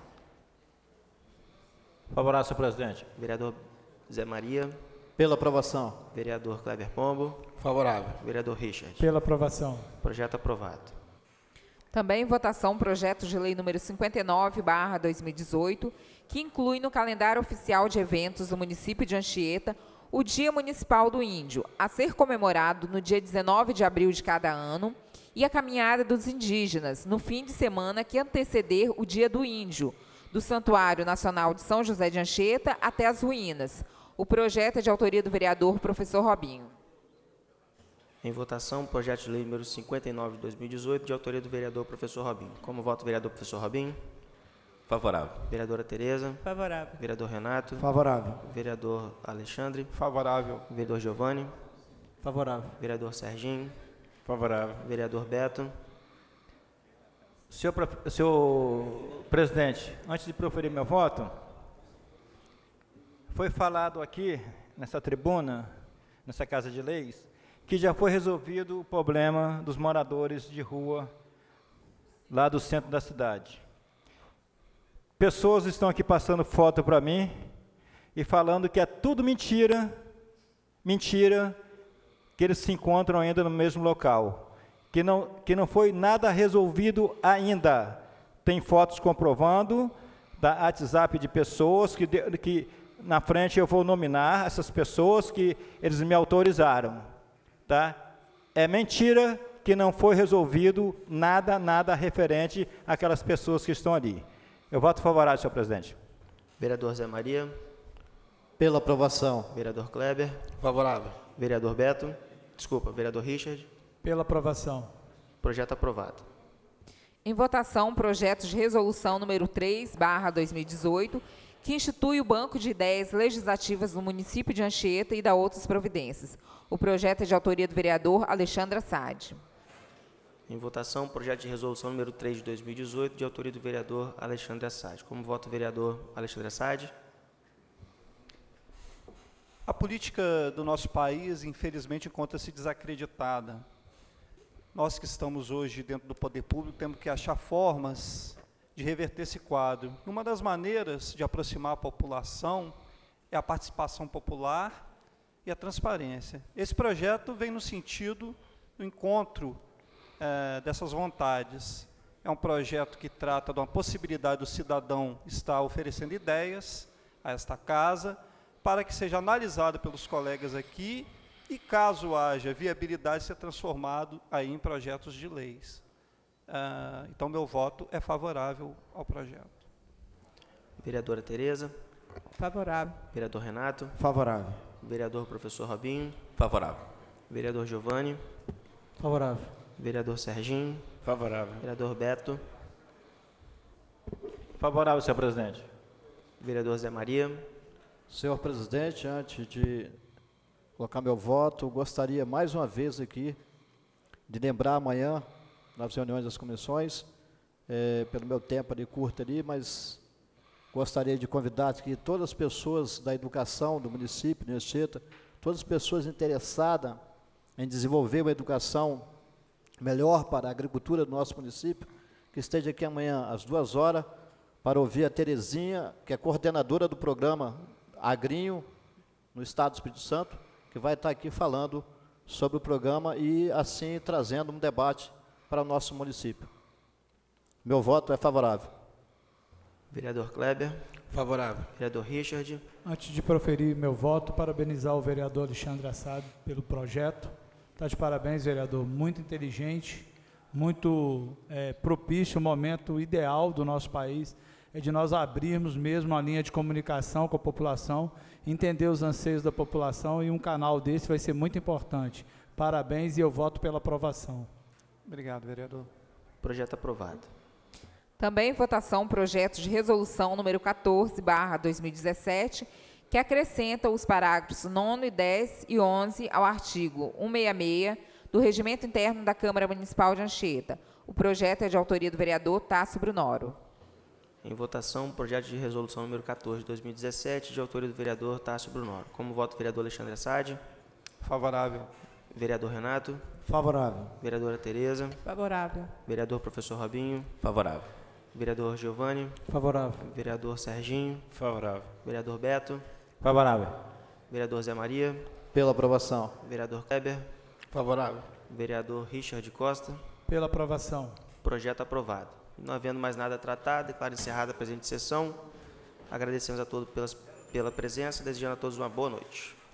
Favorável, senhor presidente. Vereador Zé Maria. Pela aprovação. Vereador Kleber Pombo. Favorável. Vereador Richard. Pela aprovação. Projeto aprovado. Também em votação, projeto de lei número cinquenta e nove barra dois mil e dezoito, que inclui no calendário oficial de eventos do município de Anchieta o Dia Municipal do Índio, a ser comemorado no dia dezenove de abril de cada ano, e a Caminhada dos Indígenas, no fim de semana que anteceder o Dia do Índio, do Santuário Nacional de São José de Anchieta até as ruínas. O projeto é de autoria do vereador professor Robinho. Em votação, projeto de lei número cinquenta e nove de dois mil e dezoito, de autoria do vereador professor Robinho. Como voto, o vereador professor Robinho. Favorável. Vereadora Tereza. Favorável. Vereador Renato. Favorável. Vereador Alexandre. Favorável. Vereador Giovanni. Favorável. Vereador Serginho. Favorável. Vereador Beto. Senhor, prof- senhor presidente, antes de proferir meu voto, foi falado aqui, nessa tribuna, nessa Casa de Leis, que já foi resolvido o problema dos moradores de rua lá do centro da cidade. Pessoas estão aqui passando foto para mim e falando que é tudo mentira, mentira, que eles se encontram ainda no mesmo local, que não, que não foi nada resolvido ainda. Tem fotos comprovando da WhatsApp de pessoas que, de, que na frente eu vou nominar essas pessoas que eles me autorizaram. Tá? É mentira que não foi resolvido nada, nada referente àquelas pessoas que estão ali. Eu voto favorável, senhor presidente. Vereador Zé Maria. Pela aprovação. Vereador Kleber. Favorável. Vereador Beto. Desculpa, vereador Richard. Pela aprovação. Projeto aprovado. Em votação, projeto de resolução número três barra dois mil e dezoito, que institui o Banco de Ideias Legislativas no município de Anchieta e dá outras providências. O projeto é de autoria do vereador Alexandre Assad. Em votação, projeto de resolução número três de dois mil e dezoito, de autoria do vereador Alexandre Assad. Como vota o vereador Alexandre Assad? A política do nosso país, infelizmente, encontra-se desacreditada. Nós que estamos hoje dentro do poder público temos que achar formas de reverter esse quadro. Uma das maneiras de aproximar a população é a participação popular e a transparência. Esse projeto vem no sentido do encontro eh, dessas vontades. É um projeto que trata de uma possibilidade do cidadão estar oferecendo ideias a esta casa, para que seja analisado pelos colegas aqui e, caso haja viabilidade, ser transformado aí em projetos de leis. Ah, então, meu voto é favorável ao projeto. Vereadora Tereza. Favorável. Vereador Renato. Favorável. Vereador Professor Robinho. Favorável. Vereador Giovanni. Favorável. Vereador Serginho. Favorável. Vereador Beto. Favorável, senhor presidente. Vereador Zé Maria. Senhor presidente, antes de colocar meu voto, gostaria mais uma vez aqui de lembrar amanhã, nas reuniões das comissões, é, pelo meu tempo ali curto ali, mas gostaria de convidar aqui todas as pessoas da educação do município de Anchieta, todas as pessoas interessadas em desenvolver uma educação melhor para a agricultura do nosso município, que esteja aqui amanhã às duas horas, para ouvir a Terezinha, que é coordenadora do programa Agrinho, no estado do Espírito Santo, que vai estar aqui falando sobre o programa e, assim, trazendo um debate para o nosso município. Meu voto é favorável. Vereador Kleber. Favorável. Vereador Richard. Antes de proferir meu voto, parabenizar o vereador Alexandre Assad pelo projeto. Está de parabéns, vereador. Muito inteligente, muito é, propício, o momento ideal do nosso país. É de nós abrirmos mesmo a linha de comunicação com a população, entender os anseios da população, e um canal desse vai ser muito importante. Parabéns e eu voto pela aprovação. Obrigado, vereador. Projeto aprovado. Também em votação, projeto de resolução número quatorze, barra dois mil e dezessete, que acrescenta os parágrafos nono, dez e onze ao artigo cento e sessenta e seis do Regimento Interno da Câmara Municipal de Anchieta. O projeto é de autoria do vereador Tássio Brunoro. Em votação, projeto de resolução número quatorze de dois mil e dezessete, de autoria do vereador Tássio Brunoro. Como vota o vereador Alexandre Assad? Favorável. Vereador Renato. Favorável. Vereadora Tereza. Favorável. Vereador Professor Robinho. Favorável. Vereador Giovanni. Favorável. Vereador Serginho. Favorável. Vereador Beto. Favorável. Vereador Zé Maria. Pela aprovação. Vereador Kleber. Favorável. Vereador Richard Costa. Pela aprovação. Projeto aprovado. Não havendo mais nada a tratar, declaro encerrada a presente sessão. Agradecemos a todos pelas, pela presença, desejando a todos uma boa noite.